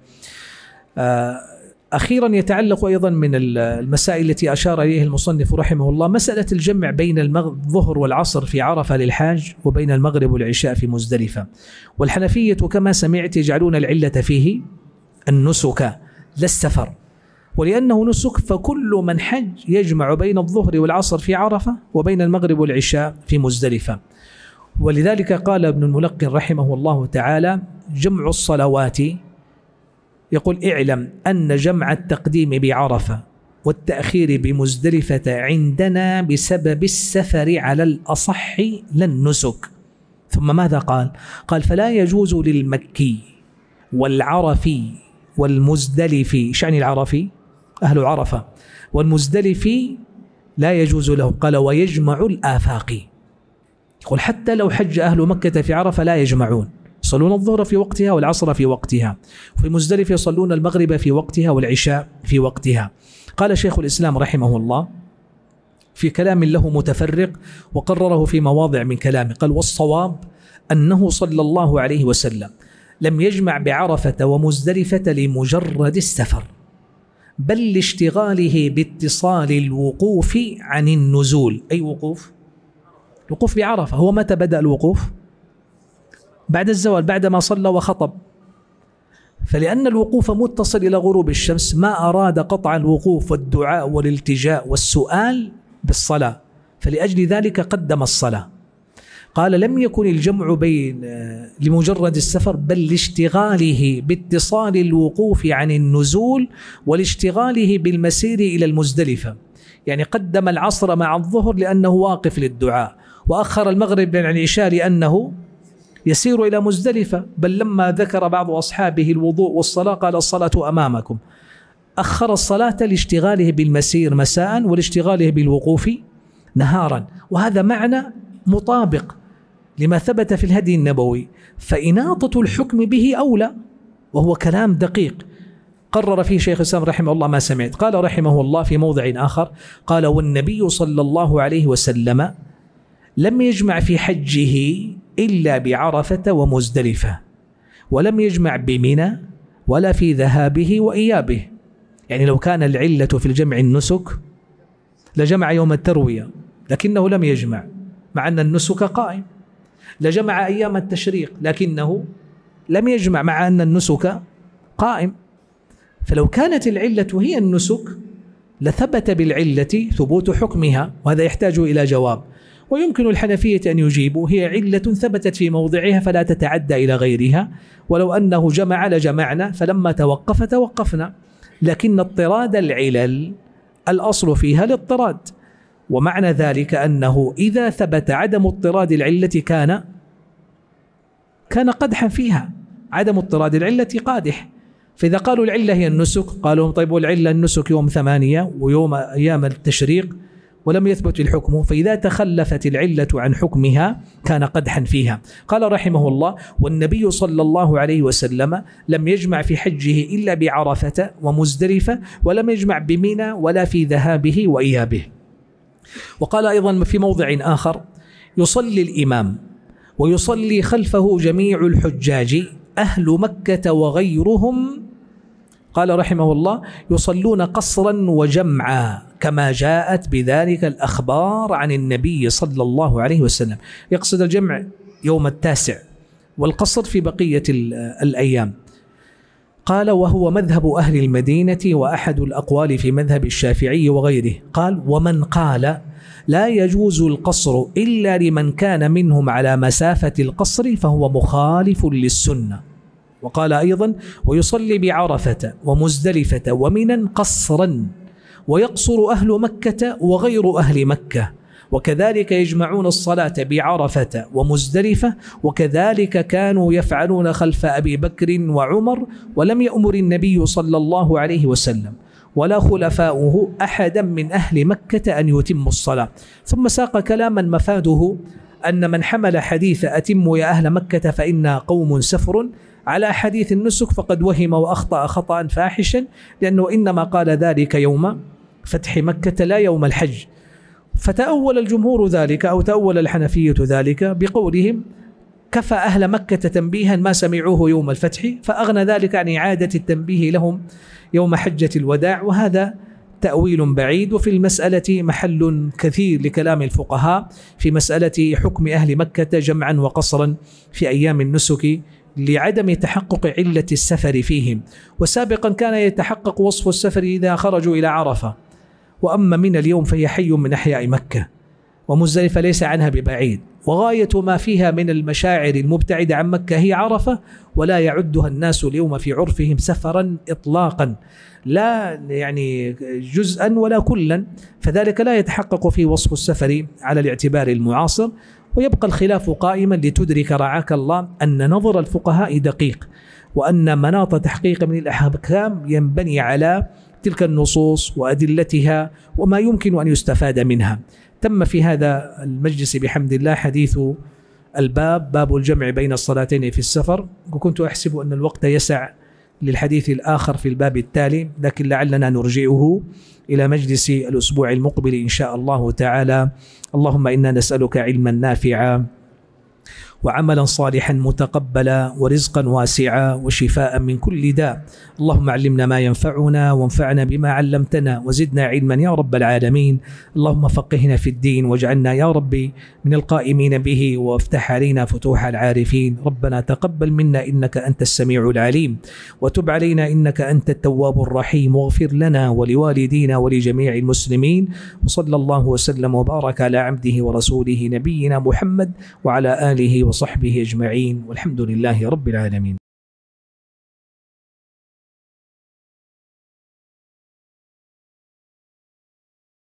أخيرا يتعلق أيضا من المسائل التي أشار إليها المصنف رحمه الله مسألة الجمع بين الظهر والعصر في عرفة للحاج وبين المغرب والعشاء في مزدلفة. والحنفية كما سمعت يجعلون العلة فيه النسك لا السفر، ولأنه نسك فكل من حج يجمع بين الظهر والعصر في عرفة وبين المغرب والعشاء في مزدلفة. ولذلك قال ابن الملقن رحمه الله تعالى جمع الصلوات، يقول اعلم أن جمع التقديم بعرفة والتأخير بمزدلفة عندنا بسبب السفر على الأصح لا النسك. ثم ماذا قال؟ قال فلا يجوز للمكي والعرفي والمزدلفي، شعني العرفي أهل عرفة، والمزدلفي لا يجوز له. قال ويجمع الآفاقي، يقول حتى لو حج أهل مكة في عرفة لا يجمعون، يصلون الظهر في وقتها والعصر في وقتها، وفي مزدلفة يصلون المغرب في وقتها والعشاء في وقتها. قال شيخ الإسلام رحمه الله في كلام له متفرق وقرره في مواضع من كلامه، قال والصواب أنه صلى الله عليه وسلم لم يجمع بعرفة ومزدلفة لمجرد السفر، بل لاشتغاله باتصال الوقوف عن النزول. أي وقوف؟ الوقوف بعرفة. هو متى بدأ الوقوف؟ بعد الزوال، بعدما صلى وخطب. فلأن الوقوف متصل إلى غروب الشمس ما أراد قطع الوقوف والدعاء والالتجاء والسؤال بالصلاة، فلأجل ذلك قدم الصلاة. قال لم يكن الجمع بين لمجرد السفر بل لاشتغاله باتصال الوقوف عن النزول ولاشتغاله بالمسير إلى المزدلفة. يعني قدم العصر مع الظهر لأنه واقف للدعاء، وأخر المغرب عن العشاء لأنه يسير إلى مزدلفة. بل لما ذكر بعض أصحابه الوضوء والصلاة قال الصلاة أمامكم، أخر الصلاة لاشتغاله بالمسير مساء ولاشتغاله بالوقوف نهارا. وهذا معنى مطابق لما ثبت في الهدي النبوي، فإناطة الحكم به أولى، وهو كلام دقيق قرر فيه شيخ الإسلام رحمه الله ما سمعت. قال رحمه الله في موضع آخر قال والنبي صلى الله عليه وسلم لم يجمع في حجه إلا بعرفة ومزدلفة، ولم يجمع بمنى ولا في ذهابه وإيابه. يعني لو كان العلة في الجمع النسك لجمع يوم التروية، لكنه لم يجمع مع أن النسك قائم. لجمع أيام التشريق لكنه لم يجمع مع أن النسك قائم. فلو كانت العلة هي النسك لثبت بالعلة ثبوت حكمها، وهذا يحتاج إلى جواب. ويمكن الحنفية أن يجيبوا هي علة ثبتت في موضعها فلا تتعدى إلى غيرها، ولو أنه جمع لجمعنا، فلما توقف توقفنا. لكن اضطراد العلل الأصل فيها الاضطراد، ومعنى ذلك أنه إذا ثبت عدم اضطراد العلة كان قدحا فيها. عدم اضطراد العلة قادح. فإذا قالوا العلة هي النسك قالوا طيب والعلة النسك يوم 8 ويوم أيام التشريق ولم يثبت الحكم، فإذا تخلفت العلة عن حكمها كان قدحا فيها. قال رحمه الله والنبي صلى الله عليه وسلم لم يجمع في حجه إلا بعرفة ومزدلفة، ولم يجمع بمنى ولا في ذهابه وإيابه. وقال أيضا في موضع آخر يصلي الإمام ويصلي خلفه جميع الحجاج أهل مكة وغيرهم قال رحمه الله: يصلون قصرا وجمعا كما جاءت بذلك الأخبار عن النبي صلى الله عليه وسلم. يقصد الجمع يوم 9 والقصر في بقية الأيام. قال: وهو مذهب أهل المدينة وأحد الأقوال في مذهب الشافعي وغيره. قال: ومن قال لا يجوز القصر إلا لمن كان منهم على مسافة القصر فهو مخالف للسنة. وقال أيضا: ويصلي بعرفة ومزدلفة ومنى قصرا، ويقصر أهل مكة وغير أهل مكة، وكذلك يجمعون الصلاة بعرفة ومزدلفة، وكذلك كانوا يفعلون خلف أبي بكر وعمر، ولم يأمر النبي صلى الله عليه وسلم ولا خلفاؤه أحدا من أهل مكة أن يتموا الصلاة. ثم ساق كلاما مفاده أن من حمل حديث أتموا يا أهل مكة فإنا قوم سفر على حديث النسك فقد وهم وأخطأ خطأ فاحشا، لأنه إنما قال ذلك يوم فتح مكة لا يوم الحج. فتأول الجمهور ذلك أو تأول الحنفية ذلك بقولهم: كفى أهل مكة تنبيها ما سمعوه يوم الفتح، فأغنى ذلك عن إعادة التنبيه لهم يوم حجة الوداع. وهذا تأويل بعيد، وفي المسألة محل كثير لكلام الفقهاء في مسألة حكم أهل مكة جمعا وقصرا في أيام النسك لعدم تحقق علة السفر فيهم. وسابقا كان يتحقق وصف السفر إذا خرجوا إلى عرفة، وأما من اليوم فهي حي من أحياء مكة، ومزدلفة ليس عنها ببعيد، وغاية ما فيها من المشاعر المبتعدة عن مكة هي عرفة، ولا يعدها الناس اليوم في عرفهم سفرا إطلاقا، لا يعني جزءا ولا كلا، فذلك لا يتحقق في وصف السفر على الاعتبار المعاصر. ويبقى الخلاف قائما لتدرك رعاك الله أن نظر الفقهاء دقيق، وأن مناط تحقيق من الأحكام ينبني على تلك النصوص وأدلتها وما يمكن أن يستفاد منها. تم في هذا المجلس بحمد الله حديث الباب، باب الجمع بين الصلاتين في السفر، وكنت أحسب أن الوقت يسع للحديث الآخر في الباب التالي، لكن لعلنا نرجعه إلى مجلس الأسبوع المقبل إن شاء الله تعالى. اللهم إنا نسألك علما نافعا وعملا صالحا متقبلا ورزقا واسعا وشفاء من كل داء. اللهم علمنا ما ينفعنا وانفعنا بما علمتنا وزدنا علما يا رب العالمين. اللهم فقهنا في الدين واجعلنا يا ربي من القائمين به، وافتح علينا فتوح العارفين. ربنا تقبل منا إنك أنت السميع العليم، وتب علينا إنك أنت التواب الرحيم، واغفر لنا ولوالدينا ولجميع المسلمين. وصلى الله وسلم وبارك على عبده ورسوله نبينا محمد وعلى آله وصحبه أجمعين، والحمد لله رب العالمين.